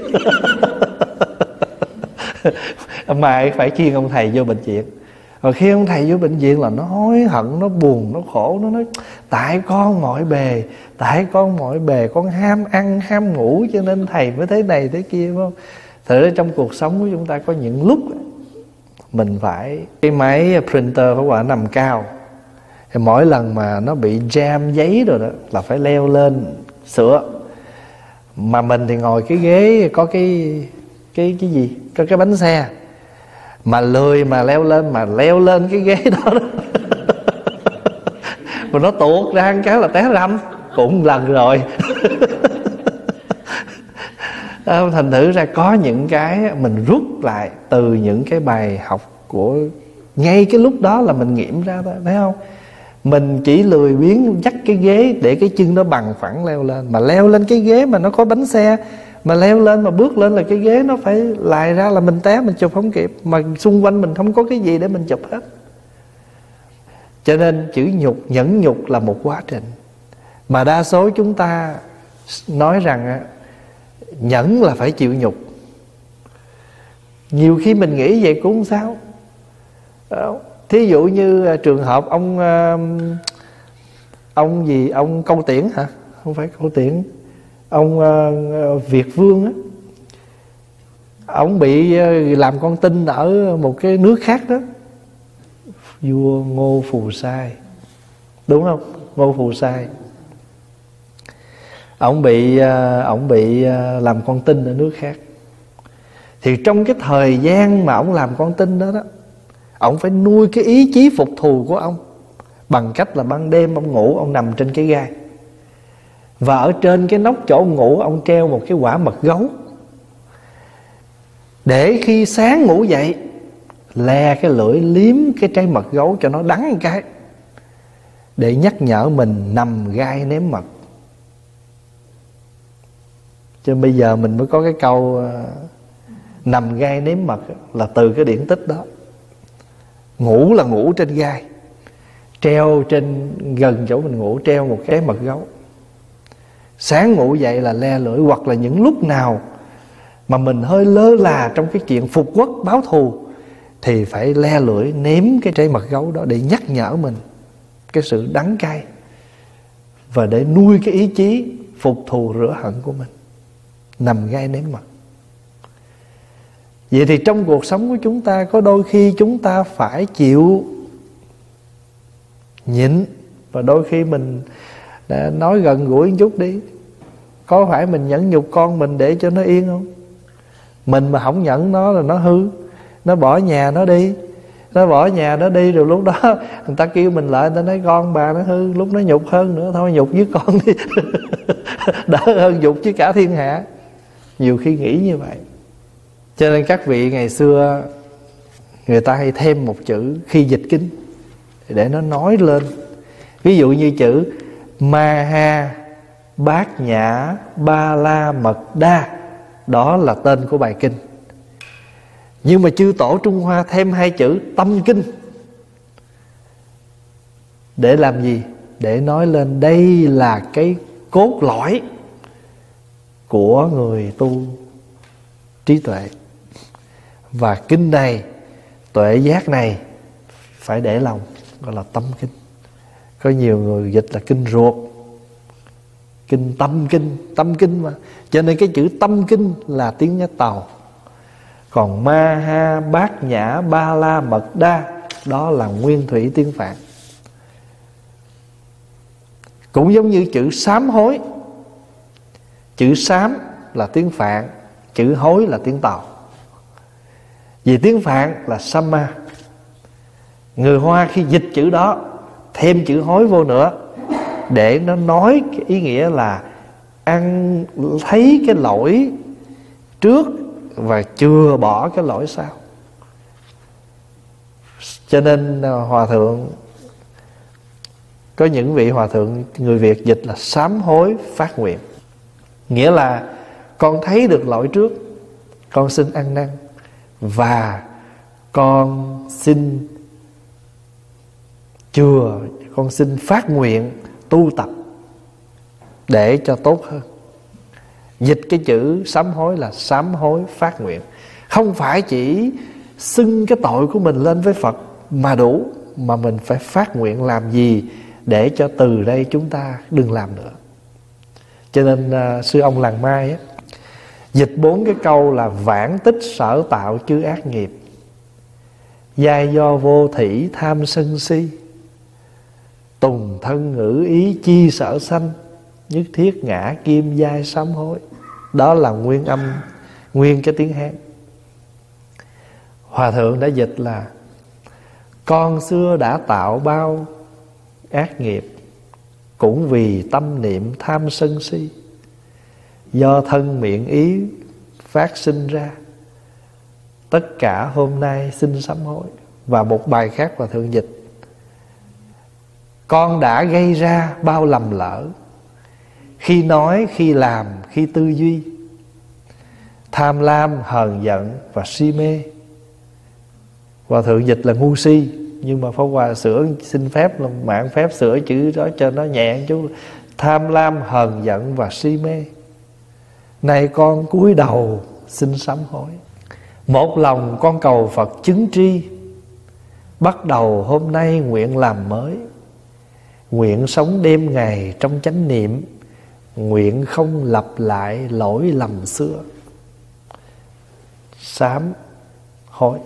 mai phải chiên ông thầy vô bệnh viện. Rồi khi ông thầy vô bệnh viện là nó hối hận, nó buồn, nó khổ, nó nói tại con mỏi bề, tại con mỏi bề, con ham ăn ham ngủ cho nên thầy mới thế này thế kia, phải không? Thật ra trong cuộc sống của chúng ta có những lúc mình phải, cái máy printer phải quả nằm cao, thì mỗi lần mà nó bị jam giấy rồi đó là phải leo lên sửa. Mà mình thì ngồi cái ghế có cái Cái cái gì, có cái bánh xe, mà lười mà leo lên, mà leo lên cái ghế đó, đó. Mà nó tuột ra một cái là té răm. Cũng lần rồi. Thành thử ra có những cái mình rút lại từ những cái bài học của ngay cái lúc đó là mình nghiệm ra đó, thấy không? Mình chỉ lười biếng dắt cái ghế để cái chân nó bằng phẳng leo lên. Mà leo lên cái ghế mà nó có bánh xe, mà leo lên mà bước lên là cái ghế nó phải lài ra, là mình té, mình chụp không kịp. Mà xung quanh mình không có cái gì để mình chụp hết. Cho nên chữ nhục, nhẫn nhục là một quá trình. Mà đa số chúng ta nói rằng nhẫn là phải chịu nhục. Nhiều khi mình nghĩ vậy cũng không sao. Thí dụ như trường hợp ông Ông gì, ông Câu Tiễn hả? Không phải Câu Tiễn, ông Việt Vương á. Ông bị làm con tin ở một cái nước khác đó. Vua Ngô Phù Sai, đúng không? Ngô Phù Sai. Ông bị Ông bị làm con tin ở nước khác. Thì trong cái thời gian mà ông làm con tin đó đó, ông phải nuôi cái ý chí phục thù của ông bằng cách là ban đêm ông ngủ, ông nằm trên cái gai, và ở trên cái nóc chỗ ông ngủ ông treo một cái quả mật gấu, để khi sáng ngủ dậy le cái lưỡi liếm cái trái mật gấu cho nó đắng một cái, để nhắc nhở mình nằm gai nếm mật. Cho nên bây giờ mình mới có cái câu nằm gai nếm mật là từ cái điển tích đó. Ngủ là ngủ trên gai, treo trên gần chỗ mình ngủ treo một cái mật gấu. Sáng ngủ dậy là le lưỡi, hoặc là những lúc nào mà mình hơi lơ là trong cái chuyện phục quốc báo thù thì phải le lưỡi nếm cái trái mật gấu đó để nhắc nhở mình cái sự đắng cay, và để nuôi cái ý chí phục thù rửa hận của mình. Nằm gai nếm mật. Vậy thì trong cuộc sống của chúng ta có đôi khi chúng ta phải chịu nhịn, và đôi khi mình đã nói gần gũi một chút đi, có phải mình nhẫn nhục con mình để cho nó yên không? Mình mà không nhẫn nó là nó hư, nó bỏ nhà nó đi, nó bỏ nhà nó đi rồi lúc đó người ta kêu mình lại, người ta nói con bà nó hư, lúc nó nhục hơn nữa, thôi nhục với con đi. Đỡ hơn nhục với cả thiên hạ. Nhiều khi nghĩ như vậy. Cho nên các vị ngày xưa người ta hay thêm một chữ khi dịch kinh để nó nói lên. Ví dụ như chữ Ma Ha Bát Nhã Ba La Mật Đa, đó là tên của bài kinh. Nhưng mà chư tổ Trung Hoa thêm hai chữ tâm kinh. Để làm gì? Để nói lên đây là cái cốt lõi của người tu trí tuệ. Và kinh này, tuệ giác này phải để lòng, gọi là tâm kinh. Có nhiều người dịch là kinh ruột, kinh tâm kinh, tâm kinh mà. Cho nên cái chữ tâm kinh là tiếng Nhất Tàu. Còn Ma Ha Bát Nhã Ba La Mật Đa, đó là nguyên thủy tiếng Phạn. Cũng giống như chữ sám hối. Chữ sám là tiếng Phạn, chữ hối là tiếng Tàu. Vì tiếng Phạn là Samma. Người Hoa khi dịch chữ đó thêm chữ hối vô nữa, để nó nói cái ý nghĩa là ăn thấy cái lỗi trước và chừa bỏ cái lỗi sau. Cho nên hòa thượng, có những vị hòa thượng người Việt dịch là sám hối phát nguyện. Nghĩa là con thấy được lỗi trước, con xin ăn năn, và con xin chừa, con xin phát nguyện tu tập để cho tốt hơn. Dịch cái chữ sám hối là sám hối phát nguyện. Không phải chỉ xưng cái tội của mình lên với Phật mà đủ, mà mình phải phát nguyện làm gì để cho từ đây chúng ta đừng làm nữa. Cho nên uh, sư ông Làng Mai á, dịch bốn cái câu là vãng tích sở tạo chư ác nghiệp, giai do vô thỉ tham sân si, tùng thân ngữ ý chi sở sanh, nhất thiết ngã kim giai sám hối. Đó là nguyên âm, nguyên cái tiếng Hán. Hòa thượng đã dịch là: con xưa đã tạo bao ác nghiệp, cũng vì tâm niệm tham sân si, do thân miệng ý phát sinh ra, tất cả hôm nay xin sám hối. Và một bài khác Hòa thượng dịch: con đã gây ra bao lầm lỡ, khi nói, khi làm, khi tư duy, tham lam, hờn giận và si mê. Hòa thượng dịch là ngu si, nhưng mà Pháp Hòa sửa, xin phép là mạng phép sửa chữ đó cho nó nhẹ chút: tham lam, hờn giận và si mê. Này con cúi đầu xin sám hối. Một lòng con cầu Phật chứng tri, bắt đầu hôm nay nguyện làm mới. Nguyện sống đêm ngày trong chánh niệm, nguyện không lặp lại lỗi lầm xưa. Sám hối,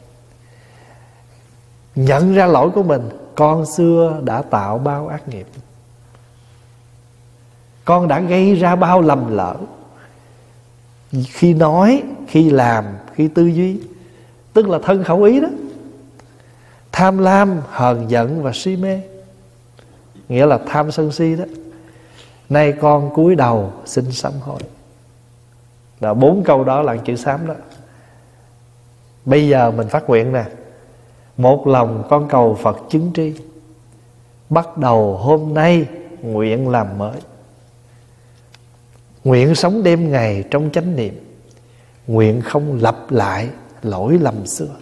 nhận ra lỗi của mình. Con xưa đã tạo bao ác nghiệp, con đã gây ra bao lầm lỡ, khi nói, khi làm, khi tư duy, tức là thân khẩu ý đó. Tham lam, hờn giận và si mê, nghĩa là tham sân si đó. Nay con cúi đầu xin sám hối. Đó, bốn câu đó là chữ sám đó. Bây giờ mình phát nguyện nè: một lòng con cầu Phật chứng tri, bắt đầu hôm nay nguyện làm mới. Nguyện sống đêm ngày trong chánh niệm, nguyện không lặp lại lỗi lầm xưa.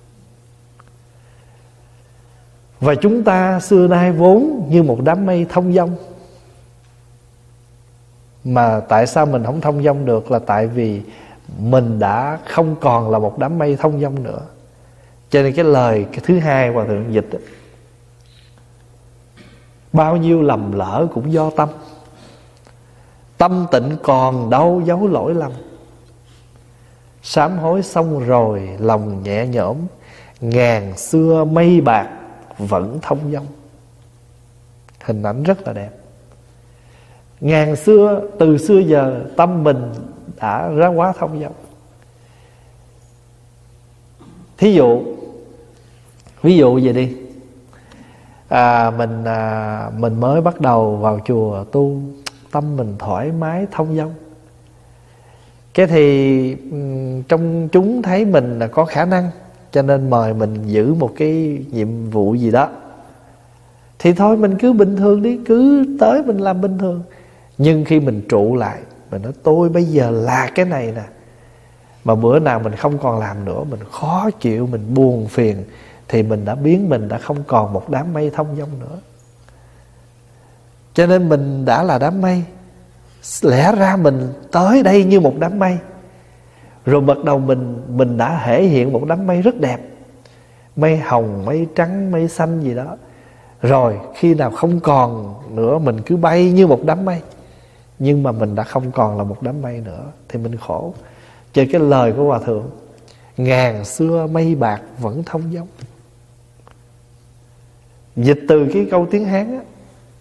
Và chúng ta xưa nay vốn như một đám mây thông dong. Mà tại sao mình không thông dong được? Là tại vì mình đã không còn là một đám mây thông dong nữa. Cho nên cái lời cái thứ hai Hòa thượng dịch đó, bao nhiêu lầm lỡ cũng do tâm. Tâm tịnh còn đâu giấu lỗi lầm. Sám hối xong rồi lòng nhẹ nhõm, ngàn xưa mây bạc vẫn thông dong. Hình ảnh rất là đẹp. Ngàn xưa, từ xưa giờ tâm mình đã ra quá thông dong. Thí dụ, ví dụ vậy đi, à, mình à, mình mới bắt đầu vào chùa tu, tâm mình thoải mái thông dong. Cái thì um, trong chúng thấy mình là có khả năng, cho nên mời mình giữ một cái nhiệm vụ gì đó. Thì thôi mình cứ bình thường đi, cứ tới mình làm bình thường. Nhưng khi mình trụ lại, mình nói tôi bây giờ là cái này nè, mà bữa nào mình không còn làm nữa, mình khó chịu, mình buồn phiền, thì mình đã biến mình đã không còn một đám mây thông dong nữa. Cho nên mình đã là đám mây, lẽ ra mình tới đây như một đám mây. Rồi bắt đầu mình Mình đã thể hiện một đám mây rất đẹp, mây hồng, mây trắng, mây xanh gì đó. Rồi khi nào không còn nữa, mình cứ bay như một đám mây, nhưng mà mình đã không còn là một đám mây nữa, thì mình khổ. Chơi cái lời của Hòa thượng: ngàn xưa mây bạc vẫn thông dong. Dịch từ cái câu tiếng Hán á.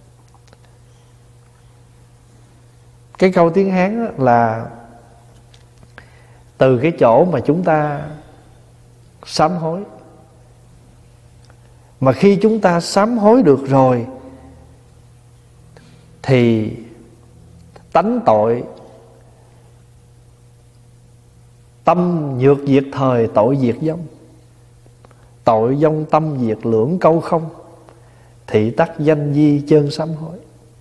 Cái câu tiếng Hán á là từ cái chỗ mà chúng ta sám hối. Mà khi chúng ta sám hối được rồi thì tánh tội tâm nhược diệt thời, tội diệt vong. Tội vong tâm diệt lưỡng câu không, thị tắc danh di chơn sám hối.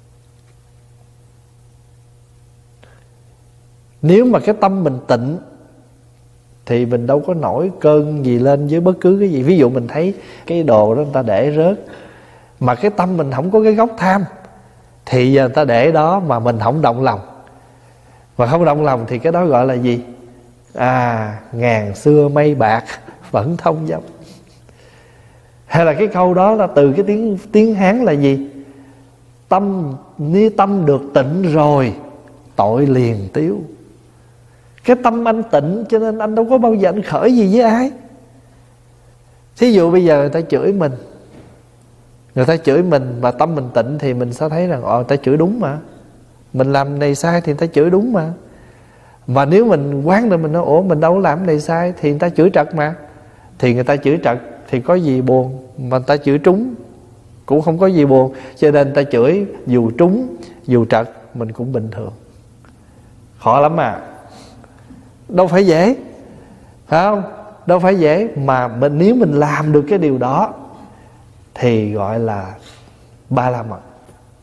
Nếu mà cái tâm mình tịnh thì mình đâu có nổi cơn gì lên với bất cứ cái gì. Ví dụ mình thấy cái đồ đó người ta để rớt, mà cái tâm mình không có cái gốc tham, thì giờ người ta để đó mà mình không động lòng. Mà không động lòng thì cái đó gọi là gì? À, ngàn xưa mây bạc vẫn thông dong. Hay là cái câu đó là từ cái tiếng tiếng Hán là gì? Tâm ni tâm được tịnh rồi, tội liền tiêu. Cái tâm anh tịnh, cho nên anh đâu có bao giờ anh khởi gì với ai. Thí dụ bây giờ người ta chửi mình, người ta chửi mình mà tâm mình tịnh thì mình sẽ thấy rằng Ồ, người ta chửi đúng mà, mình làm này sai thì người ta chửi đúng mà. Và nếu mình quán được, mình nói ủa mình đâu có làm cái này sai, thì người ta chửi trật mà. Thì người ta chửi trật thì có gì buồn, mà người ta chửi trúng cũng không có gì buồn. Cho nên người ta chửi dù trúng dù trật mình cũng bình thường. Khó lắm mà, đâu phải dễ, phải không? Đâu phải dễ. Mà mình, nếu mình làm được cái điều đó thì gọi là Ba La Mật.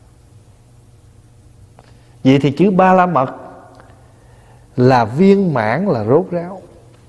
Vậy thì chữ Ba La Mật là viên mãn, là rốt ráo.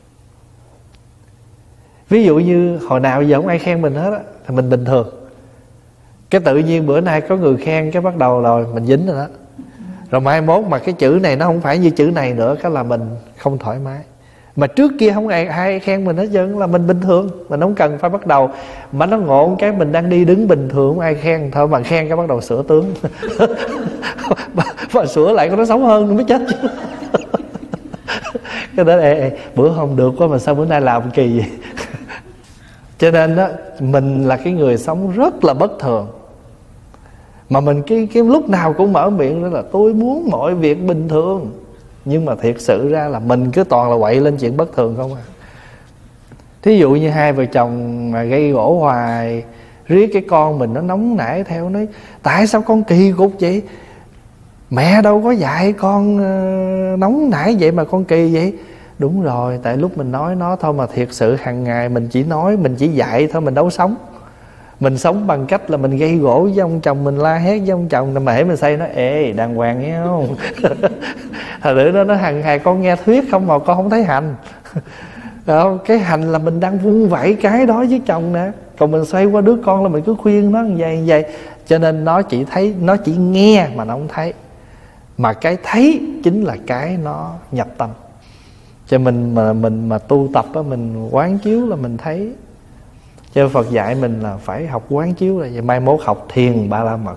Ví dụ như hồi nào giờ không ai khen mình hết á, thì mình bình thường. Cái tự nhiên bữa nay có người khen, cái bắt đầu rồi mình dính rồi đó. Rồi mai mốt mà cái chữ này nó không phải như chữ này nữa, cái là mình không thoải mái. Mà trước kia không ai, ai khen mình hết trơn, là mình bình thường. Mình không cần phải bắt đầu. Mà nó ngộ cái mình đang đi đứng bình thường, không ai khen, thôi mà khen cái bắt đầu sửa tướng. mà, mà sửa lại có nó xấu hơn nó mới chết chứ. Cái đó ê, ê, bữa hôm được quá mà sao bữa nay làm kỳ vậy. Cho nên đó, mình là cái người sống rất là bất thường. Mà mình cái, cái lúc nào cũng mở miệng đó là tôi muốn mọi việc bình thường. Nhưng mà thiệt sự ra là mình cứ toàn là quậy lên chuyện bất thường không à. Thí dụ như hai vợ chồng mà gây gỗ hoài, riết cái con mình nó nóng nảy theo, nói tại sao con kỳ cục vậy, mẹ đâu có dạy con uh, nóng nảy vậy mà con kỳ vậy. Đúng rồi, tại lúc mình nói nó thôi, mà thiệt sự hàng ngày mình chỉ nói, mình chỉ dạy thôi, mình đâu sống. Mình sống bằng cách là mình gây gỗ với ông chồng, mình la hét với ông chồng, mà hễ mình say nó ê đàng hoàng nghe không. Thật sự đó nó hằng ngày con nghe thuyết không mà con không thấy hành. Đó, cái hành là mình đang vung vẩy cái đó với chồng nè. Còn mình xoay qua đứa con là mình cứ khuyên nó như vậy như vậy. Cho nên nó chỉ thấy, nó chỉ nghe mà nó không thấy. Mà cái thấy chính là cái nó nhập tâm. Cho mình mà mình mà tu tập á, mình quán chiếu là mình thấy. Cho Phật dạy mình là phải học quán chiếu, là vậy mai mốt học thiền Ba La Mật.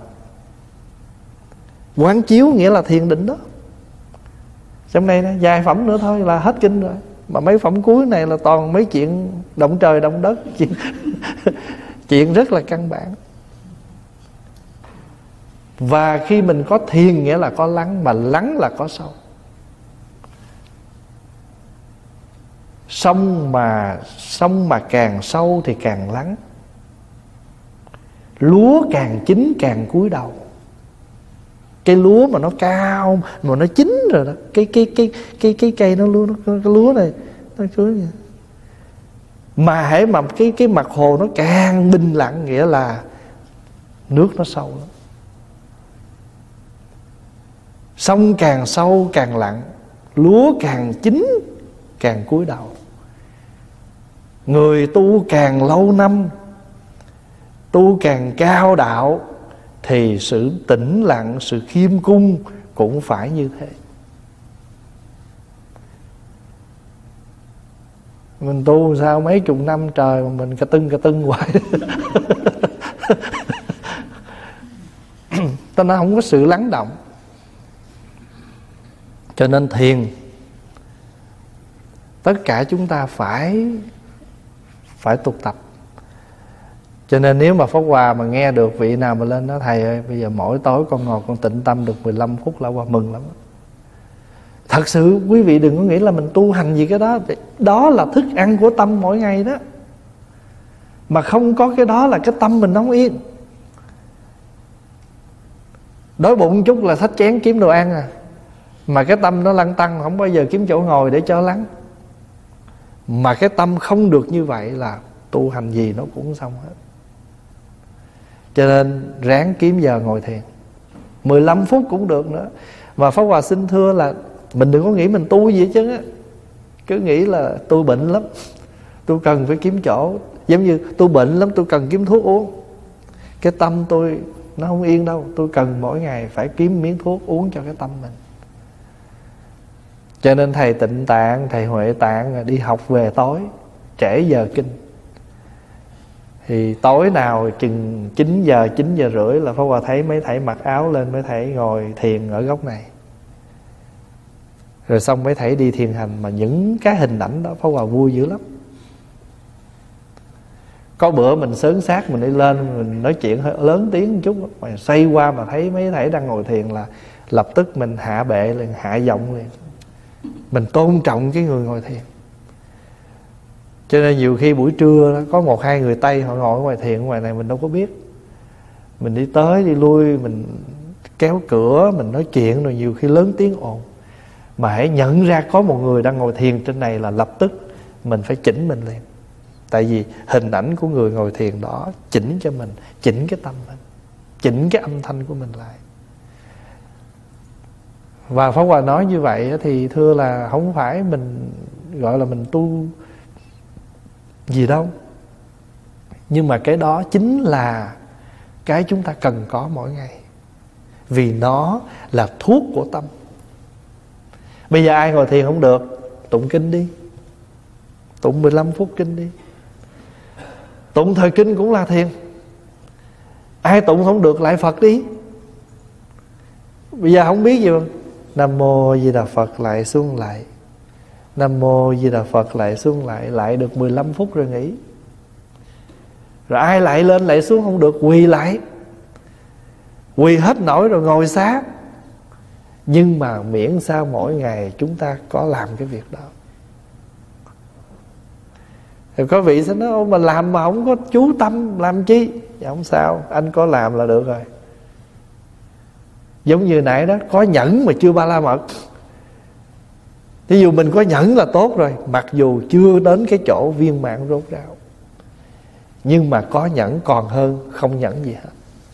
Quán chiếu nghĩa là thiền định đó. Trong đây vài phẩm nữa thôi là hết kinh rồi. Mà mấy phẩm cuối này là toàn mấy chuyện động trời động đất, chuyện, chuyện rất là căn bản. Và khi mình có thiền nghĩa là có lắng, mà lắng là có sâu. Sông mà sông mà càng sâu thì càng lắng. Lúa càng chín càng cúi đầu. Cây lúa mà nó cao mà nó chín rồi đó, cái cái cái cái cái cây nó lúa, nó cái lúa này nó cứ vậy. Mà hễ mà cái cái mặt hồ nó càng bình lặng nghĩa là nước nó sâu lắm. Sông càng sâu càng lặng, lúa càng chín càng cúi đầu. Người tu càng lâu năm, tu càng cao đạo, thì sự tĩnh lặng, sự khiêm cung cũng phải như thế. Mình tu sao mấy chục năm trời mà mình cà tưng cà tưng hoài. Ta nói không có sự lắng động. Cho nên thiền, tất cả chúng ta phải Phải tu tập. Cho nên nếu mà Pháp Hòa mà nghe được vị nào mà lên đó, thầy ơi bây giờ mỗi tối con ngồi con tĩnh tâm được mười lăm phút là Hòa mừng lắm. Thật sự quý vị đừng có nghĩ là mình tu hành gì cái đó. Đó là thức ăn của tâm mỗi ngày đó. Mà không có cái đó là cái tâm mình không yên. Đói bụng chút là xách chén kiếm đồ ăn à. Mà cái tâm nó lăn tăn, không bao giờ kiếm chỗ ngồi để cho lắng. Mà cái tâm không được như vậy là tu hành gì nó cũng xong hết. Cho nên ráng kiếm giờ ngồi thiền mười lăm phút cũng được nữa. Mà Pháp Hòa xin thưa là mình đừng có nghĩ mình tu gì hết chứ á. Cứ nghĩ là tôi bệnh lắm, tôi cần phải kiếm chỗ. Giống như tôi bệnh lắm, tôi cần kiếm thuốc uống. Cái tâm tôi nó không yên đâu. Tôi cần mỗi ngày phải kiếm miếng thuốc uống cho cái tâm mình. Cho nên thầy Tịnh Tạng, thầy Huệ Tạng đi học về tối, trễ giờ kinh. Thì tối nào chừng chín giờ, chín giờ rưỡi là Pháp Hòa thấy mấy thầy mặc áo lên, mấy thầy ngồi thiền ở góc này. Rồi xong mấy thầy đi thiền hành. Mà những cái hình ảnh đó Pháp Hòa vui dữ lắm. Có bữa mình sớm sát mình đi lên, mình nói chuyện hơi lớn tiếng một chút, mà xoay qua mà thấy mấy thầy đang ngồi thiền là lập tức mình hạ bệ liền, hạ giọng liền. Mình tôn trọng cái người ngồi thiền. Cho nên nhiều khi buổi trưa đó, có một hai người Tây họ ngồi ở ngoài thiền, ngoài này mình đâu có biết. Mình đi tới đi lui, mình kéo cửa, mình nói chuyện, rồi nhiều khi lớn tiếng ồn. Mà hãy nhận ra có một người đang ngồi thiền trên này là lập tức mình phải chỉnh mình liền. Tại vì hình ảnh của người ngồi thiền đó chỉnh cho mình, chỉnh cái tâm mình, chỉnh cái âm thanh của mình lại. Và Pháp Hòa nói như vậy thì thưa là không phải mình gọi là mình tu gì đâu, nhưng mà cái đó chính là cái chúng ta cần có mỗi ngày, vì nó là thuốc của tâm. Bây giờ ai ngồi thiền không được, tụng kinh đi, tụng mười lăm phút kinh đi. Tụng thời kinh cũng là thiền. Ai tụng không được lại Phật đi. Bây giờ không biết gì không? Nam Mô Di Đà Phật lại xuống lại, Nam Mô Di Đà Phật lại xuống lại, lại được mười lăm phút rồi nghỉ. Rồi ai lại lên lại xuống không được, quỳ lại, quỳ hết nổi rồi ngồi xá. Nhưng mà miễn sao mỗi ngày chúng ta có làm cái việc đó. Thì có vị sẽ nói mà làm mà không có chú tâm làm chi? Dạ không sao, anh có làm là được rồi. Giống như nãy đó, có nhẫn mà chưa ba la mật. Ví dụ mình có nhẫn là tốt rồi, mặc dù chưa đến cái chỗ viên mãn rốt ráo, nhưng mà có nhẫn còn hơn không nhẫn gì hết.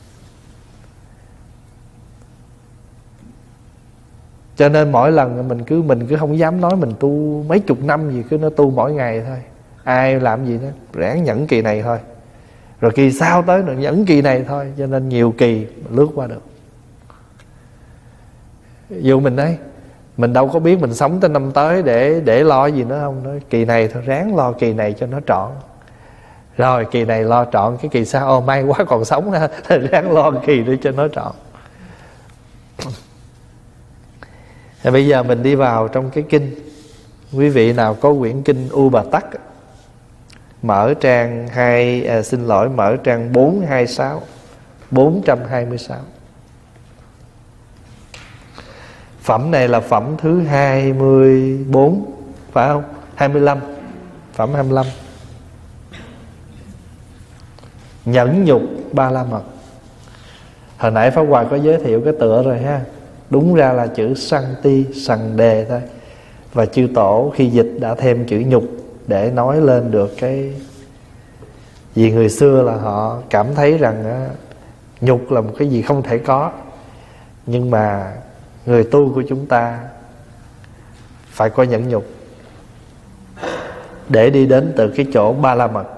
Cho nên mỗi lần mình cứ mình cứ không dám nói mình tu mấy chục năm gì, cứ nói tu mỗi ngày thôi. Ai làm gì đó ráng nhẫn kỳ này thôi, rồi kỳ sau tới rồi nhẫn kỳ này thôi. Cho nên nhiều kỳ lướt qua được. Dù mình ấy, mình đâu có biết mình sống tới năm tới để để lo gì nữa không. Nói kỳ này thôi, ráng lo kỳ này cho nó trọn. Rồi kỳ này lo trọn, cái kỳ sau ô may quá còn sống ha, ráng lo kỳ để cho nó trọn. Thì bây giờ mình đi vào trong cái kinh. Quý vị nào có quyển kinh U Bà Tắc, mở trang hai à, xin lỗi mở trang bốn trăm hai mươi sáu, bốn trăm hai mươi sáu. Phẩm này là phẩm thứ hai mươi bốn, phải không? hai mươi lăm. Phẩm hai mươi lăm. Nhẫn nhục ba la mật. Hồi nãy Pháp Hòa có giới thiệu cái tựa rồi ha. Đúng ra là chữ Santi, sằng đề thôi. Và chư tổ khi dịch đã thêm chữ nhục để nói lên được cái. Vì người xưa là họ cảm thấy rằng á, nhục là một cái gì không thể có. Nhưng mà người tu của chúng ta phải có nhẫn nhục để đi đến từ cái chỗ ba la mật.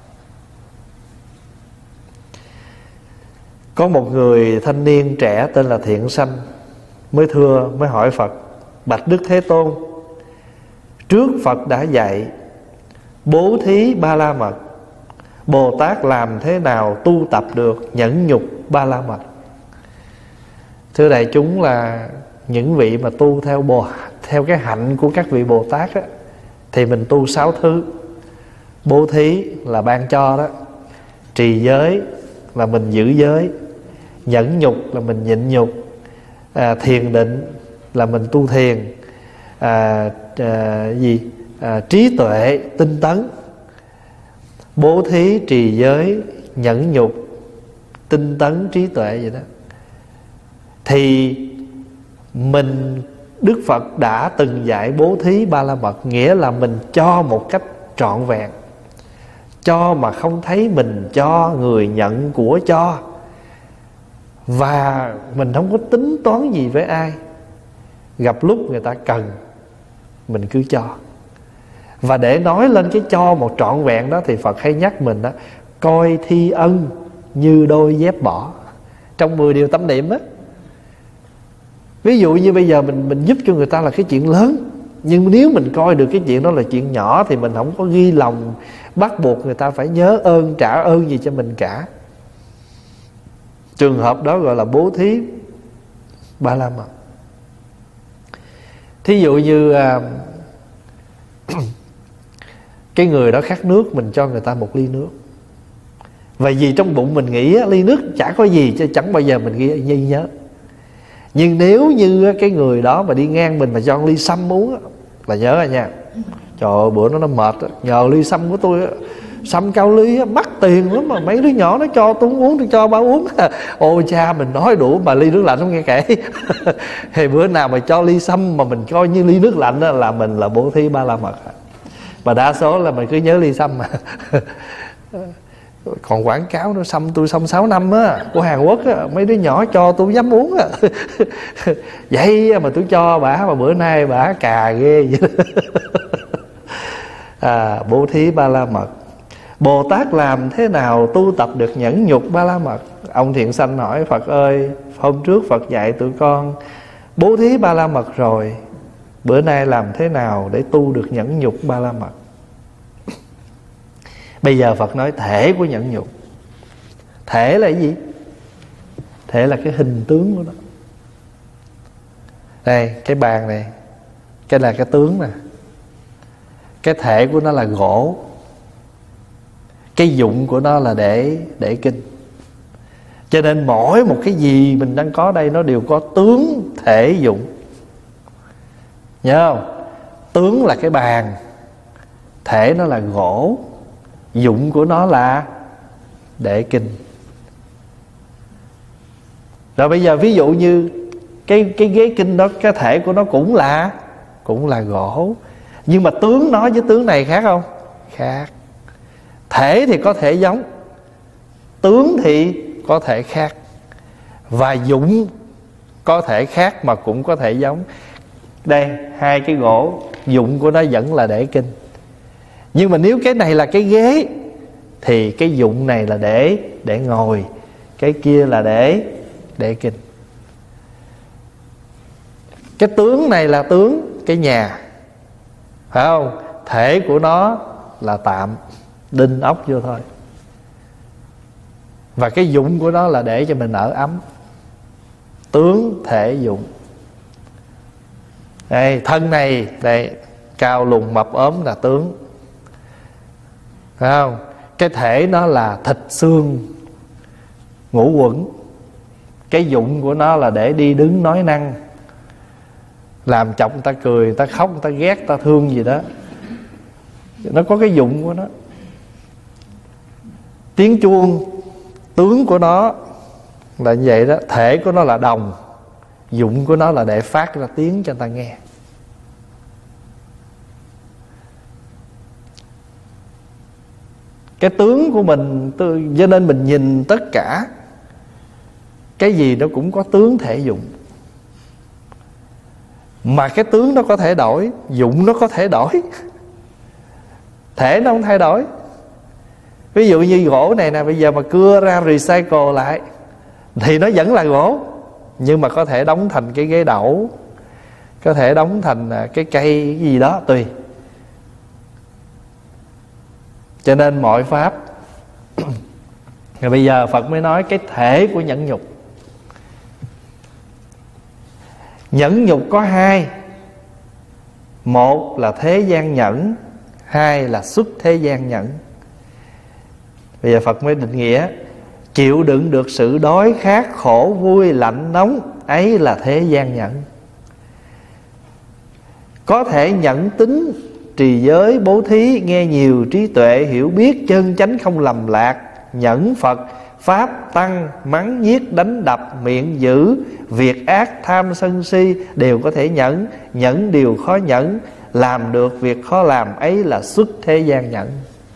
Có một người thanh niên trẻ tên là Thiện Sanh mới thưa, mới hỏi Phật: bạch Đức Thế Tôn, trước Phật đã dạy bố thí ba la mật, Bồ Tát làm thế nào tu tập được nhẫn nhục ba la mật? Thưa đại chúng, là những vị mà tu theo bồ theo cái hạnh của các vị Bồ Tát á, thì mình tu sáu thứ. Bố thí là ban cho đó, trì giới là mình giữ giới, nhẫn nhục là mình nhịn nhục, à, thiền định là mình tu thiền, à, à, gì à, trí tuệ tinh tấn. Bố thí, trì giới, nhẫn nhục, tinh tấn, trí tuệ vậy đó. Thì mình, Đức Phật đã từng dạy bố thí ba la mật, nghĩa là mình cho một cách trọn vẹn, cho mà không thấy mình cho, người nhận của cho, và mình không có tính toán gì với ai. Gặp lúc người ta cần mình cứ cho. Và để nói lên cái cho một trọn vẹn đó thì Phật hay nhắc mình đó, coi thi ân như đôi dép bỏ, trong mười điều tâm niệm á. Ví dụ như bây giờ mình mình giúp cho người ta là cái chuyện lớn, nhưng nếu mình coi được cái chuyện đó là chuyện nhỏ thì mình không có ghi lòng bắt buộc người ta phải nhớ ơn, trả ơn gì cho mình cả. Trường hợp đó gọi là bố thí ba la mật. Thí dụ như à, cái người đó khát nước, mình cho người ta một ly nước. Và vì trong bụng mình nghĩ ly nước chả có gì, chứ chẳng bao giờ mình ghi, ghi nhớ. Nhưng nếu như cái người đó mà đi ngang mình mà cho ly sâm uống là nhớ rồi nha. Trời ơi, bữa nó nó mệt, nhờ ly sâm của tôi, sâm cao ly mắc tiền lắm mà mấy đứa nhỏ nó cho tôi uống, tôi cho bao uống. Ôi cha, mình nói đủ mà ly nước lạnh không nghe kể. Thì bữa nào mà cho ly sâm mà mình coi như ly nước lạnh đó, là mình là bố thí ba la mật. Mà đa số là mình cứ nhớ ly sâm mà. Còn quảng cáo nó sâm tôi sâm sáu năm á, của Hàn Quốc á, mấy đứa nhỏ cho tôi dám uống á. Vậy mà tôi cho bả, mà bữa nay bả cà ghê vậy. À, bố thí ba la mật. Bồ Tát làm thế nào tu tập được nhẫn nhục ba la mật? Ông Thiện Sanh hỏi: Phật ơi, hôm trước Phật dạy tụi con bố thí ba la mật rồi, bữa nay làm thế nào để tu được nhẫn nhục ba la mật? Bây giờ Phật nói thể của nhẫn nhục. Thể là cái gì? Thể là cái hình tướng của nó. Đây, cái bàn này, cái là cái tướng nè. Cái thể của nó là gỗ. Cái dụng của nó là để để kinh. Cho nên mỗi một cái gì mình đang có đây nó đều có tướng, thể, dụng. Nhớ không? Tướng là cái bàn, thể nó là gỗ, dụng của nó là để kinh. Rồi bây giờ ví dụ như cái cái ghế kinh đó, cái thể của nó cũng là cũng là gỗ, nhưng mà tướng nó với tướng này khác không? Khác. Thể thì có thể giống, tướng thì có thể khác, và dụng có thể khác mà cũng có thể giống. Đây, hai cái gỗ, dụng của nó vẫn là để kinh. Nhưng mà nếu cái này là cái ghế thì cái dụng này là để để ngồi, cái kia là để để kinh. Cái tướng này là tướng cái nhà, phải không? Thể của nó là tạm, đinh ốc vô thôi. Và cái dụng của nó là để cho mình ở ấm. Tướng, thể, dụng. Đây, thân này, đây, cao lùn mập ốm là tướng, phải không? Cái thể nó là thịt xương ngũ quẩn. Cái dụng của nó là để đi đứng nói năng, làm chọc người ta cười, người ta khóc, người ta ghét, người ta thương gì đó. Nó có cái dụng của nó. Tiếng chuông, tướng của nó là như vậy đó. Thể của nó là đồng, dụng của nó là để phát ra tiếng cho người ta nghe. Cái tướng của mình, cho nên mình nhìn tất cả cái gì nó cũng có tướng, thể, dụng. Mà cái tướng nó có thể đổi, dụng nó có thể đổi, thể nó không thay đổi. Ví dụ như gỗ này nè, bây giờ mà cưa ra recycle lại thì nó vẫn là gỗ, nhưng mà có thể đóng thành cái ghế đẩu, có thể đóng thành cái cây gì đó tùy. Cho nên mọi pháp. Rồi bây giờ Phật mới nói cái thể của nhẫn nhục. Nhẫn nhục có hai. Một là thế gian nhẫn, hai là xuất thế gian nhẫn. Bây giờ Phật mới định nghĩa: chịu đựng được sự đói khát, khổ, vui, lạnh, nóng, ấy là thế gian nhẫn. Có thể nhẫn tính, trì giới, bố thí, nghe nhiều, trí tuệ, hiểu biết, chân chánh không lầm lạc, nhẫn Phật, Pháp, Tăng, mắng, giết, đánh đập, miệng dữ, việc ác, tham, sân si đều có thể nhẫn. Nhẫn điều khó nhẫn, làm được việc khó làm, ấy là xuất thế gian nhẫn.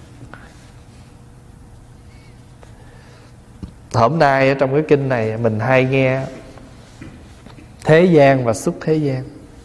Hôm nay ở trong cái kinh này mình hay nghe thế gian và xuất thế gian.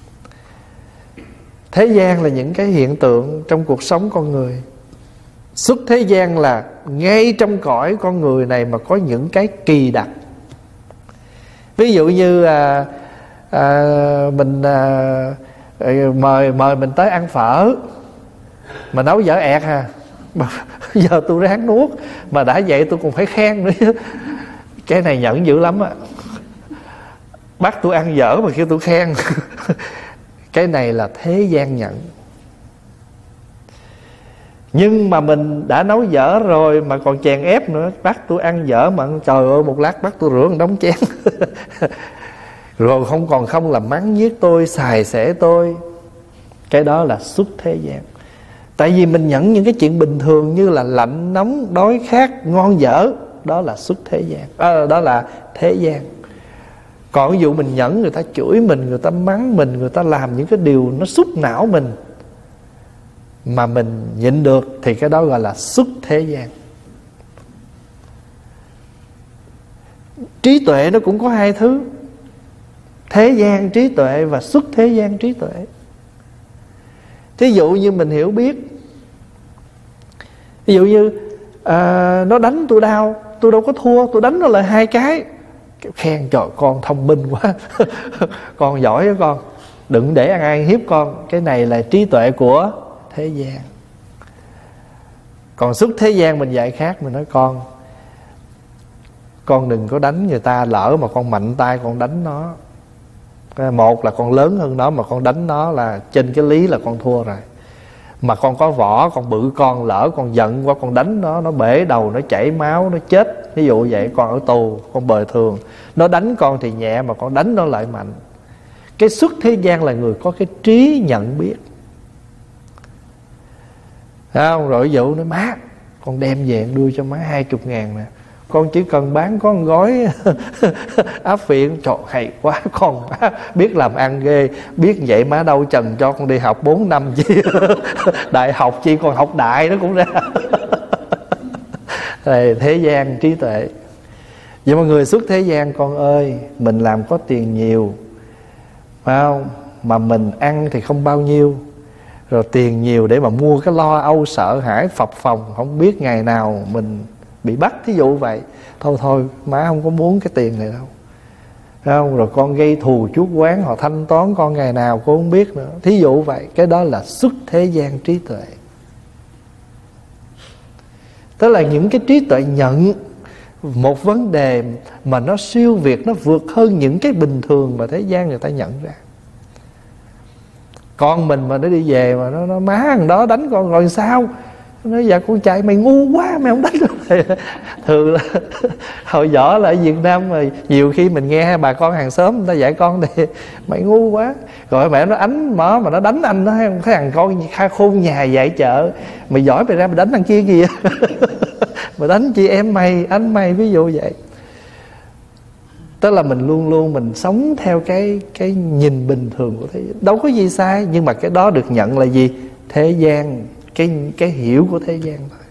Thế gian là những cái hiện tượng trong cuộc sống con người. Xuất thế gian là ngay trong cõi con người này mà có những cái kỳ đặc. Ví dụ như à, à, mình à, mời mời mình tới ăn phở mà nấu dở ẹt ha. Giờ tôi ráng nuốt, mà đã vậy tôi còn phải khen nữa chứ. Cái này nhẫn dữ lắm á. Bắt tôi ăn dở mà kêu tôi khen. Cái này là thế gian nhẫn. Nhưng mà mình đã nấu dở rồi mà còn chèn ép nữa, bắt tôi ăn dở mà trời ơi một lát bắt tôi rửa một đống chén. rồi không còn không là mắng giết tôi, xài xẻ tôi. Cái đó là xuất thế gian. Tại vì mình nhận những cái chuyện bình thường như là lạnh nóng, đói khát, ngon dở, đó là xuất thế gian, à, đó là thế gian. Còn ví dụ mình nhẫn người ta chửi mình, người ta mắng mình, người ta làm những cái điều nó xúc não mình mà mình nhịn được, thì cái đó gọi là xuất thế gian. Trí tuệ nó cũng có hai thứ: thế gian trí tuệ và xuất thế gian trí tuệ. Thí dụ như mình hiểu biết, ví dụ như à, nó đánh tôi đau, tôi đâu có thua, tôi đánh nó lại hai cái, khen trời con thông minh quá con giỏi đó con, đừng để ai hiếp con. Cái này là trí tuệ của thế gian. Còn xuất thế gian mình dạy khác, mình nói con Con đừng có đánh người ta, lỡ mà con mạnh tay con đánh nó, một là con lớn hơn nó mà con đánh nó là trên cái lý là con thua rồi. Mà con có võ, con bự con, lỡ con giận quá con đánh nó, nó bể đầu, nó chảy máu, nó chết, ví dụ vậy, con ở tù, con bồi thường. Nó đánh con thì nhẹ mà con đánh nó lại mạnh. Cái xuất thế gian là người có cái trí nhận biết. Thấy không? Rồi ví dụ nói má, con đem về đưa cho má hai chục ngàn nè, con chỉ cần bán có một gói áp phiện. Trời, hay quá, con má biết làm ăn ghê. Biết vậy má đâu trần cho con đi học bốn năm chi đại học chi, con học đại nó cũng ra Đây, thế gian trí tuệ. Vậy mà người xuất thế gian, con ơi, mình làm có tiền nhiều, phải không? Mà mình ăn thì không bao nhiêu, rồi tiền nhiều để mà mua cái lo âu sợ hãi phập phồng, không biết ngày nào mình bị bắt, thí dụ vậy. Thôi thôi, má không có muốn cái tiền này đâu, phải không? Rồi con gây thù chuốc oán, họ thanh toán con ngày nào cô không biết nữa, thí dụ vậy. Cái đó là xuất thế gian trí tuệ. Tức là những cái trí tuệ nhận một vấn đề mà nó siêu việt, nó vượt hơn những cái bình thường mà thế gian người ta nhận ra. Con mình mà nó đi về mà nó, nó má thằng đó đánh con rồi sao? Nó nói dạ con trai mày ngu quá, mày không đánh được. Thường là hồi nhỏ là ở Việt Nam mà nhiều khi mình nghe bà con hàng xóm người ta dạy con thì mày ngu quá. Rồi mẹ nó ánh mở mà nó đánh anh, nó thấy không? Cái thằng con khai khôn nhà dạy chợ, mày giỏi mày ra mày đánh thằng kia kìa mày đánh chị em mày, anh mày, ví dụ vậy. Tức là mình luôn luôn mình sống theo cái cái nhìn bình thường của thế gian, đâu có gì sai, nhưng mà cái đó được nhận là gì? Thế gian, cái cái hiểu của thế gian thôi.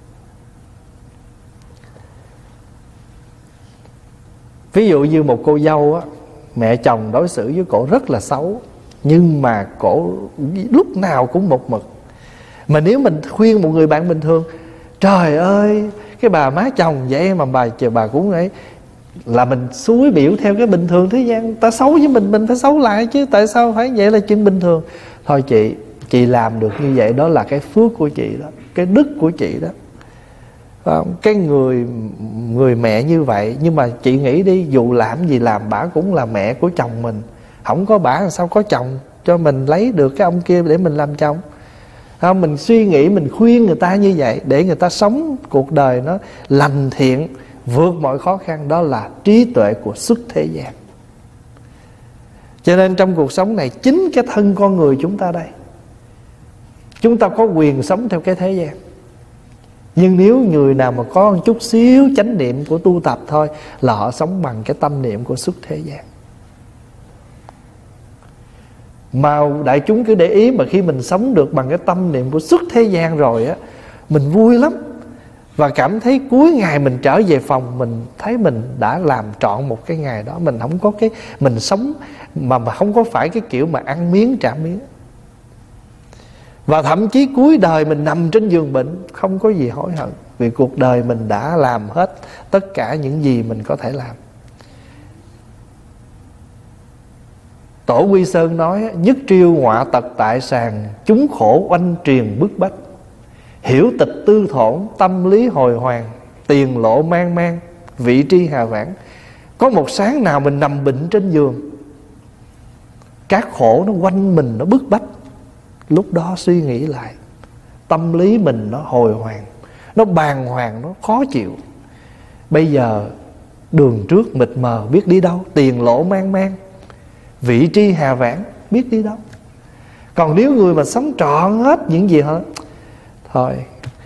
Ví dụ như một cô dâu á, mẹ chồng đối xử với cổ rất là xấu, nhưng mà cổ lúc nào cũng một mực. Mà nếu mình khuyên một người bạn bình thường, trời ơi cái bà má chồng vậy mà bà chờ bà cũng ấy, là mình xúi biểu theo cái bình thường thế gian. Ta xấu với mình, mình phải xấu lại chứ, tại sao phải vậy là chuyện bình thường. Thôi chị, chị làm được như vậy đó là cái phước của chị đó, cái đức của chị đó. Cái người người mẹ như vậy. Nhưng mà chị nghĩ đi, dù làm gì làm, bả cũng là mẹ của chồng mình. Không có bả sao có chồng cho mình lấy được cái ông kia để mình làm chồng. Không, mình suy nghĩ, mình khuyên người ta như vậy để người ta sống cuộc đời nó lành thiện, vượt mọi khó khăn. Đó là trí tuệ của xuất thế gian. Cho nên trong cuộc sống này, chính cái thân con người chúng ta đây, chúng ta có quyền sống theo cái thế gian. Nhưng nếu người nào mà có một chút xíu chánh niệm của tu tập thôi, là họ sống bằng cái tâm niệm của xuất thế gian. Mà đại chúng cứ để ý, mà khi mình sống được bằng cái tâm niệm của xuất thế gian rồi á, mình vui lắm. Và cảm thấy cuối ngày mình trở về phòng, mình thấy mình đã làm trọn một cái ngày đó. Mình không có cái, mình sống mà, mà không có phải cái kiểu mà ăn miếng trả miếng. Và thậm chí cuối đời mình nằm trên giường bệnh, không có gì hối hận, vì cuộc đời mình đã làm hết tất cả những gì mình có thể làm. Tổ Quy Sơn nói: nhất triêu ngọa tật tại sàn, chúng khổ oanh truyền bức bách. Hiểu tịch tư thổn, tâm lý hồi hoàng, tiền lộ mang mang, vị tri hà vãng. Có một sáng nào mình nằm bệnh trên giường, các khổ nó quanh mình, nó bức bách. Lúc đó suy nghĩ lại, tâm lý mình nó hồi hoàng, nó bàng hoàng, nó khó chịu. Bây giờ đường trước mịt mờ, biết đi đâu, tiền lộ mang mang. vị tri hà vãng, biết đi đâu. Còn nếu người mà sống trọn hết những gì họ, thôi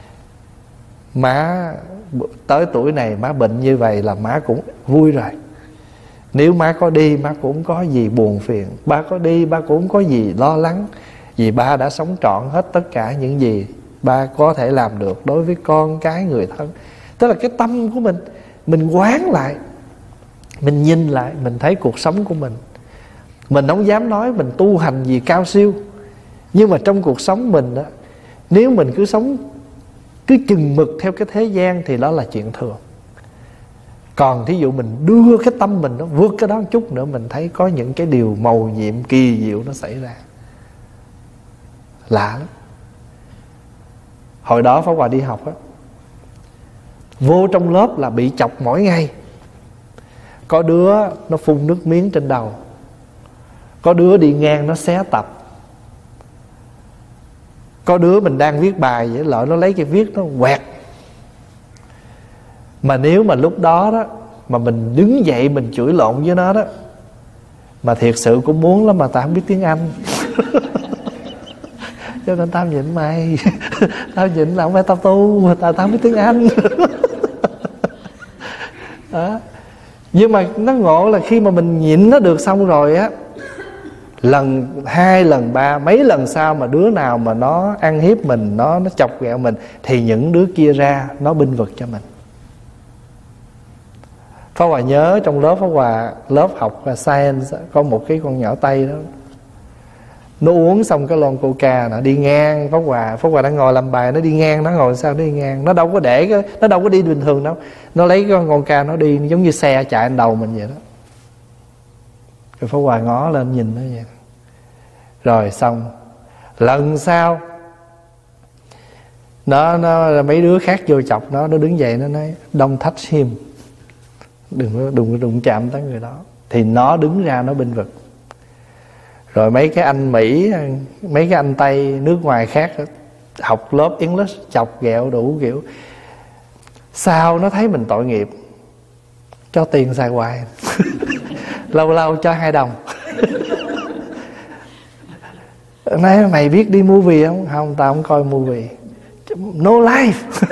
má tới tuổi này má bệnh như vậy là má cũng vui rồi. Nếu má có đi má cũng có gì buồn phiền, ba có đi ba cũng có gì lo lắng, vì ba đã sống trọn hết tất cả những gì ba có thể làm được đối với con cái người thân. Tức là cái tâm của mình, mình quán lại, mình nhìn lại, mình thấy cuộc sống của mình. Mình không dám nói mình tu hành gì cao siêu, nhưng mà trong cuộc sống mình đó, nếu mình cứ sống cứ chừng mực theo cái thế gian thì đó là chuyện thường. Còn thí dụ mình đưa cái tâm mình nó vượt cái đó một chút nữa, mình thấy có những cái điều mầu nhiệm kỳ diệu nó xảy ra, lạ lắm. Hồi đó Pháp Hòa đi học á, vô trong lớp là bị chọc mỗi ngày. Có đứa nó phun nước miếng trên đầu, có đứa đi ngang nó xé tập, có đứa mình đang viết bài vậy lỡ nó lấy cái viết nó quẹt. Mà nếu mà lúc đó đó mà mình đứng dậy mình chửi lộn với nó đó, mà thiệt sự cũng muốn lắm mà tao không biết tiếng Anh cho nên tao nhịn mày tao nhịn là không phải tao tu mà tao, tao không biết tiếng Anh đó. Nhưng mà nó ngộ là khi mà mình nhịn nó được xong rồi á, lần hai lần ba mấy lần sau mà đứa nào mà nó ăn hiếp mình, nó nó chọc ghẹo mình, thì những đứa kia ra nó bênh vực cho mình. Pháp Hòa nhớ trong lớp Pháp Hòa, lớp học là science, có một cái con nhỏ Tây đó, nó uống xong cái lon coca, nó đi ngang Pháp Hòa. Pháp Hòa đang ngồi làm bài, nó đi ngang, nó ngồi sao nó đi ngang, nó đâu có để cái, nó đâu có đi bình thường đâu, nó lấy cái con coca nó đi giống như xe chạy lên đầu mình vậy đó. Rồi Pháp Hòa ngó lên nhìn nó vậy. Rồi xong lần sau nó nó mấy đứa khác vô chọc nó, nó đứng dậy nó nói don't touch him, đừng đừng đụng chạm tới người đó, thì nó đứng ra nó bênh vực. Rồi mấy cái anh Mỹ, mấy cái anh Tây nước ngoài khác học lớp English chọc ghẹo đủ kiểu. Sao nó thấy mình tội nghiệp, cho tiền xài hoài lâu lâu cho hai đồng nói mày biết đi movie không? Không, tao không coi movie. No life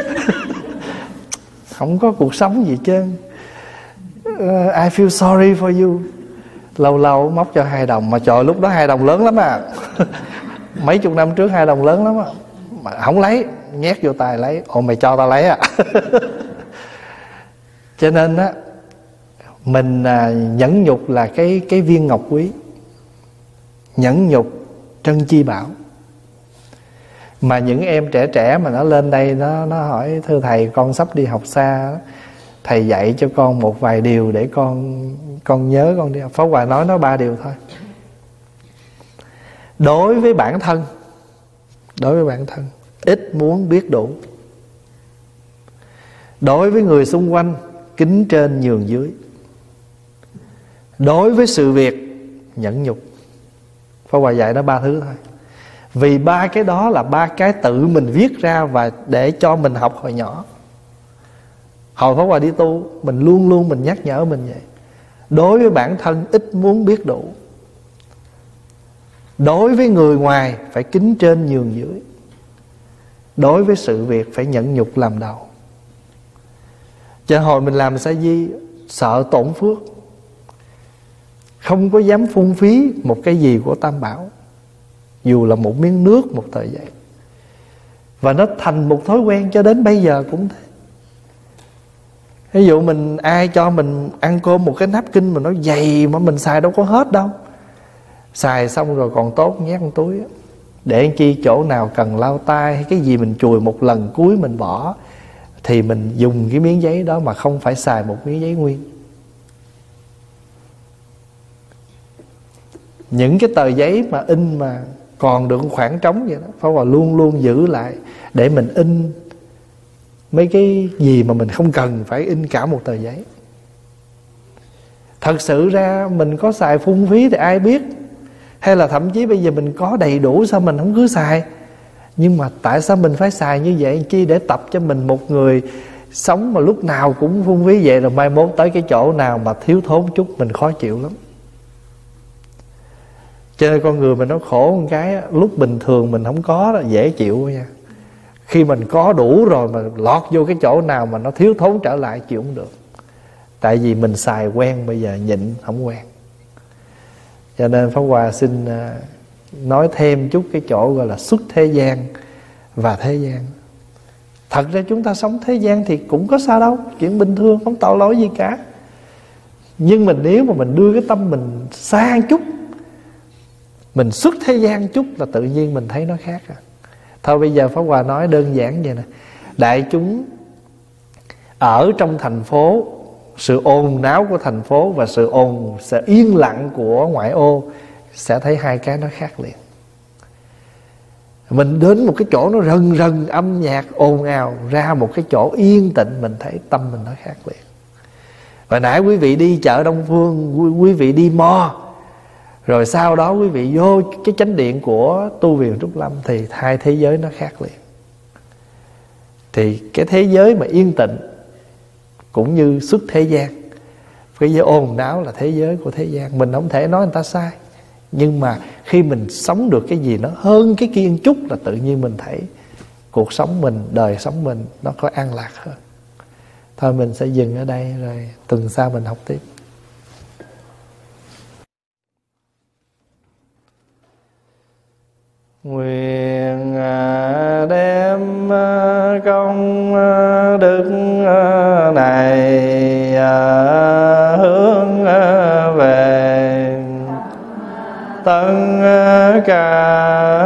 không có cuộc sống gì trơn. uh, I feel sorry for you. Lâu lâu móc cho hai đồng. Mà trời, lúc đó hai đồng lớn lắm à mấy chục năm trước hai đồng lớn lắm á, mà không lấy, nhét vô tay lấy. Ồ mày cho tao lấy à cho nên á, mình à, nhẫn nhục là cái cái viên ngọc quý, nhẫn nhục trân chi bảo. Mà những em trẻ trẻ mà nó lên đây nó nó hỏi thưa thầy, con sắp đi học xa, thầy dạy cho con một vài điều để con con nhớ con đi học. Pháp Hòa nói nó ba điều thôi. Đối với bản thân, đối với bản thân ít muốn biết đủ. Đối với người xung quanh kính trên nhường dưới. Đối với sự việc nhẫn nhục. Pháp Hòa dạy nó ba thứ thôi. Vì ba cái đó là ba cái tự mình viết ra và để cho mình học hồi nhỏ. Hồi Pháp Hòa đi tu, mình luôn luôn mình nhắc nhở mình vậy. Đối với bản thân ít muốn biết đủ. Đối với người ngoài phải kính trên nhường dưới. Đối với sự việc phải nhẫn nhục làm đầu. Cho hồi mình làm sa di, sợ tổn phước, không có dám phung phí một cái gì của Tam Bảo, dù là một miếng nước, một tờ giấy. Và nó thành một thói quen cho đến bây giờ cũng thế. Ví dụ mình ai cho mình ăn cơm một cái napkin mà nó dày mà mình xài đâu có hết đâu. Xài xong rồi còn tốt nhét trong túi, để chi chỗ nào cần lau tay hay cái gì mình chùi một lần cuối mình bỏ, thì mình dùng cái miếng giấy đó mà không phải xài một miếng giấy nguyên. Những cái tờ giấy mà in mà còn được khoảng trống vậy đó, Pháp Hòa luôn luôn giữ lại để mình in mấy cái gì mà mình không cần phải in cả một tờ giấy. Thật sự ra mình có xài phung phí thì ai biết, hay là thậm chí bây giờ mình có đầy đủ sao mình không cứ xài. Nhưng mà tại sao mình phải xài như vậy chi? Để tập cho mình một người sống mà lúc nào cũng phung phí vậy, rồi mai mốt tới cái chỗ nào mà thiếu thốn chút mình khó chịu lắm. Cho nên con người mình nó khổ một cái, lúc bình thường mình không có là dễ chịu nha. Khi mình có đủ rồi mà lọt vô cái chỗ nào mà nó thiếu thốn trở lại chịu không được. Tại vì mình xài quen, bây giờ nhịn không quen. Cho nên Pháp Hòa xin nói thêm chút cái chỗ gọi là xuất thế gian và thế gian. Thật ra chúng ta sống thế gian thì cũng có sao đâu, chuyện bình thường, không tội lỗi gì cả. Nhưng mình nếu mà mình đưa cái tâm mình xa chút, mình xuất thế gian chút là tự nhiên mình thấy nó khác à. Thôi bây giờ Pháp Hòa nói đơn giản vậy nè. Đại chúng ở trong thành phố, sự ồn náo của thành phố và sự ồn, sự yên lặng của ngoại ô sẽ thấy hai cái nó khác liền. Mình đến một cái chỗ nó rần rần âm nhạc ồn ào, ra một cái chỗ yên tĩnh mình thấy tâm mình nó khác liền. Và nãy quý vị đi chợ Đông Phương, quý, quý vị đi mo, rồi sau đó quý vị vô cái chánh điện của tu viện Trúc Lâm thì hai thế giới nó khác liền. Thì cái thế giới mà yên tĩnh cũng như xuất thế gian, cái giới ồn náo là thế giới của thế gian. Mình không thể nói người ta sai, nhưng mà khi mình sống được cái gì nó hơn cái kia chút là tự nhiên mình thấy cuộc sống mình, đời sống mình nó có an lạc hơn. Thôi mình sẽ dừng ở đây, rồi tuần sau mình học tiếp. Nguyện đem công đức này hướng về tất cả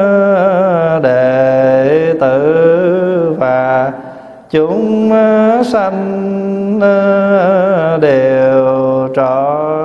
đệ tử và chúng sanh đều trọn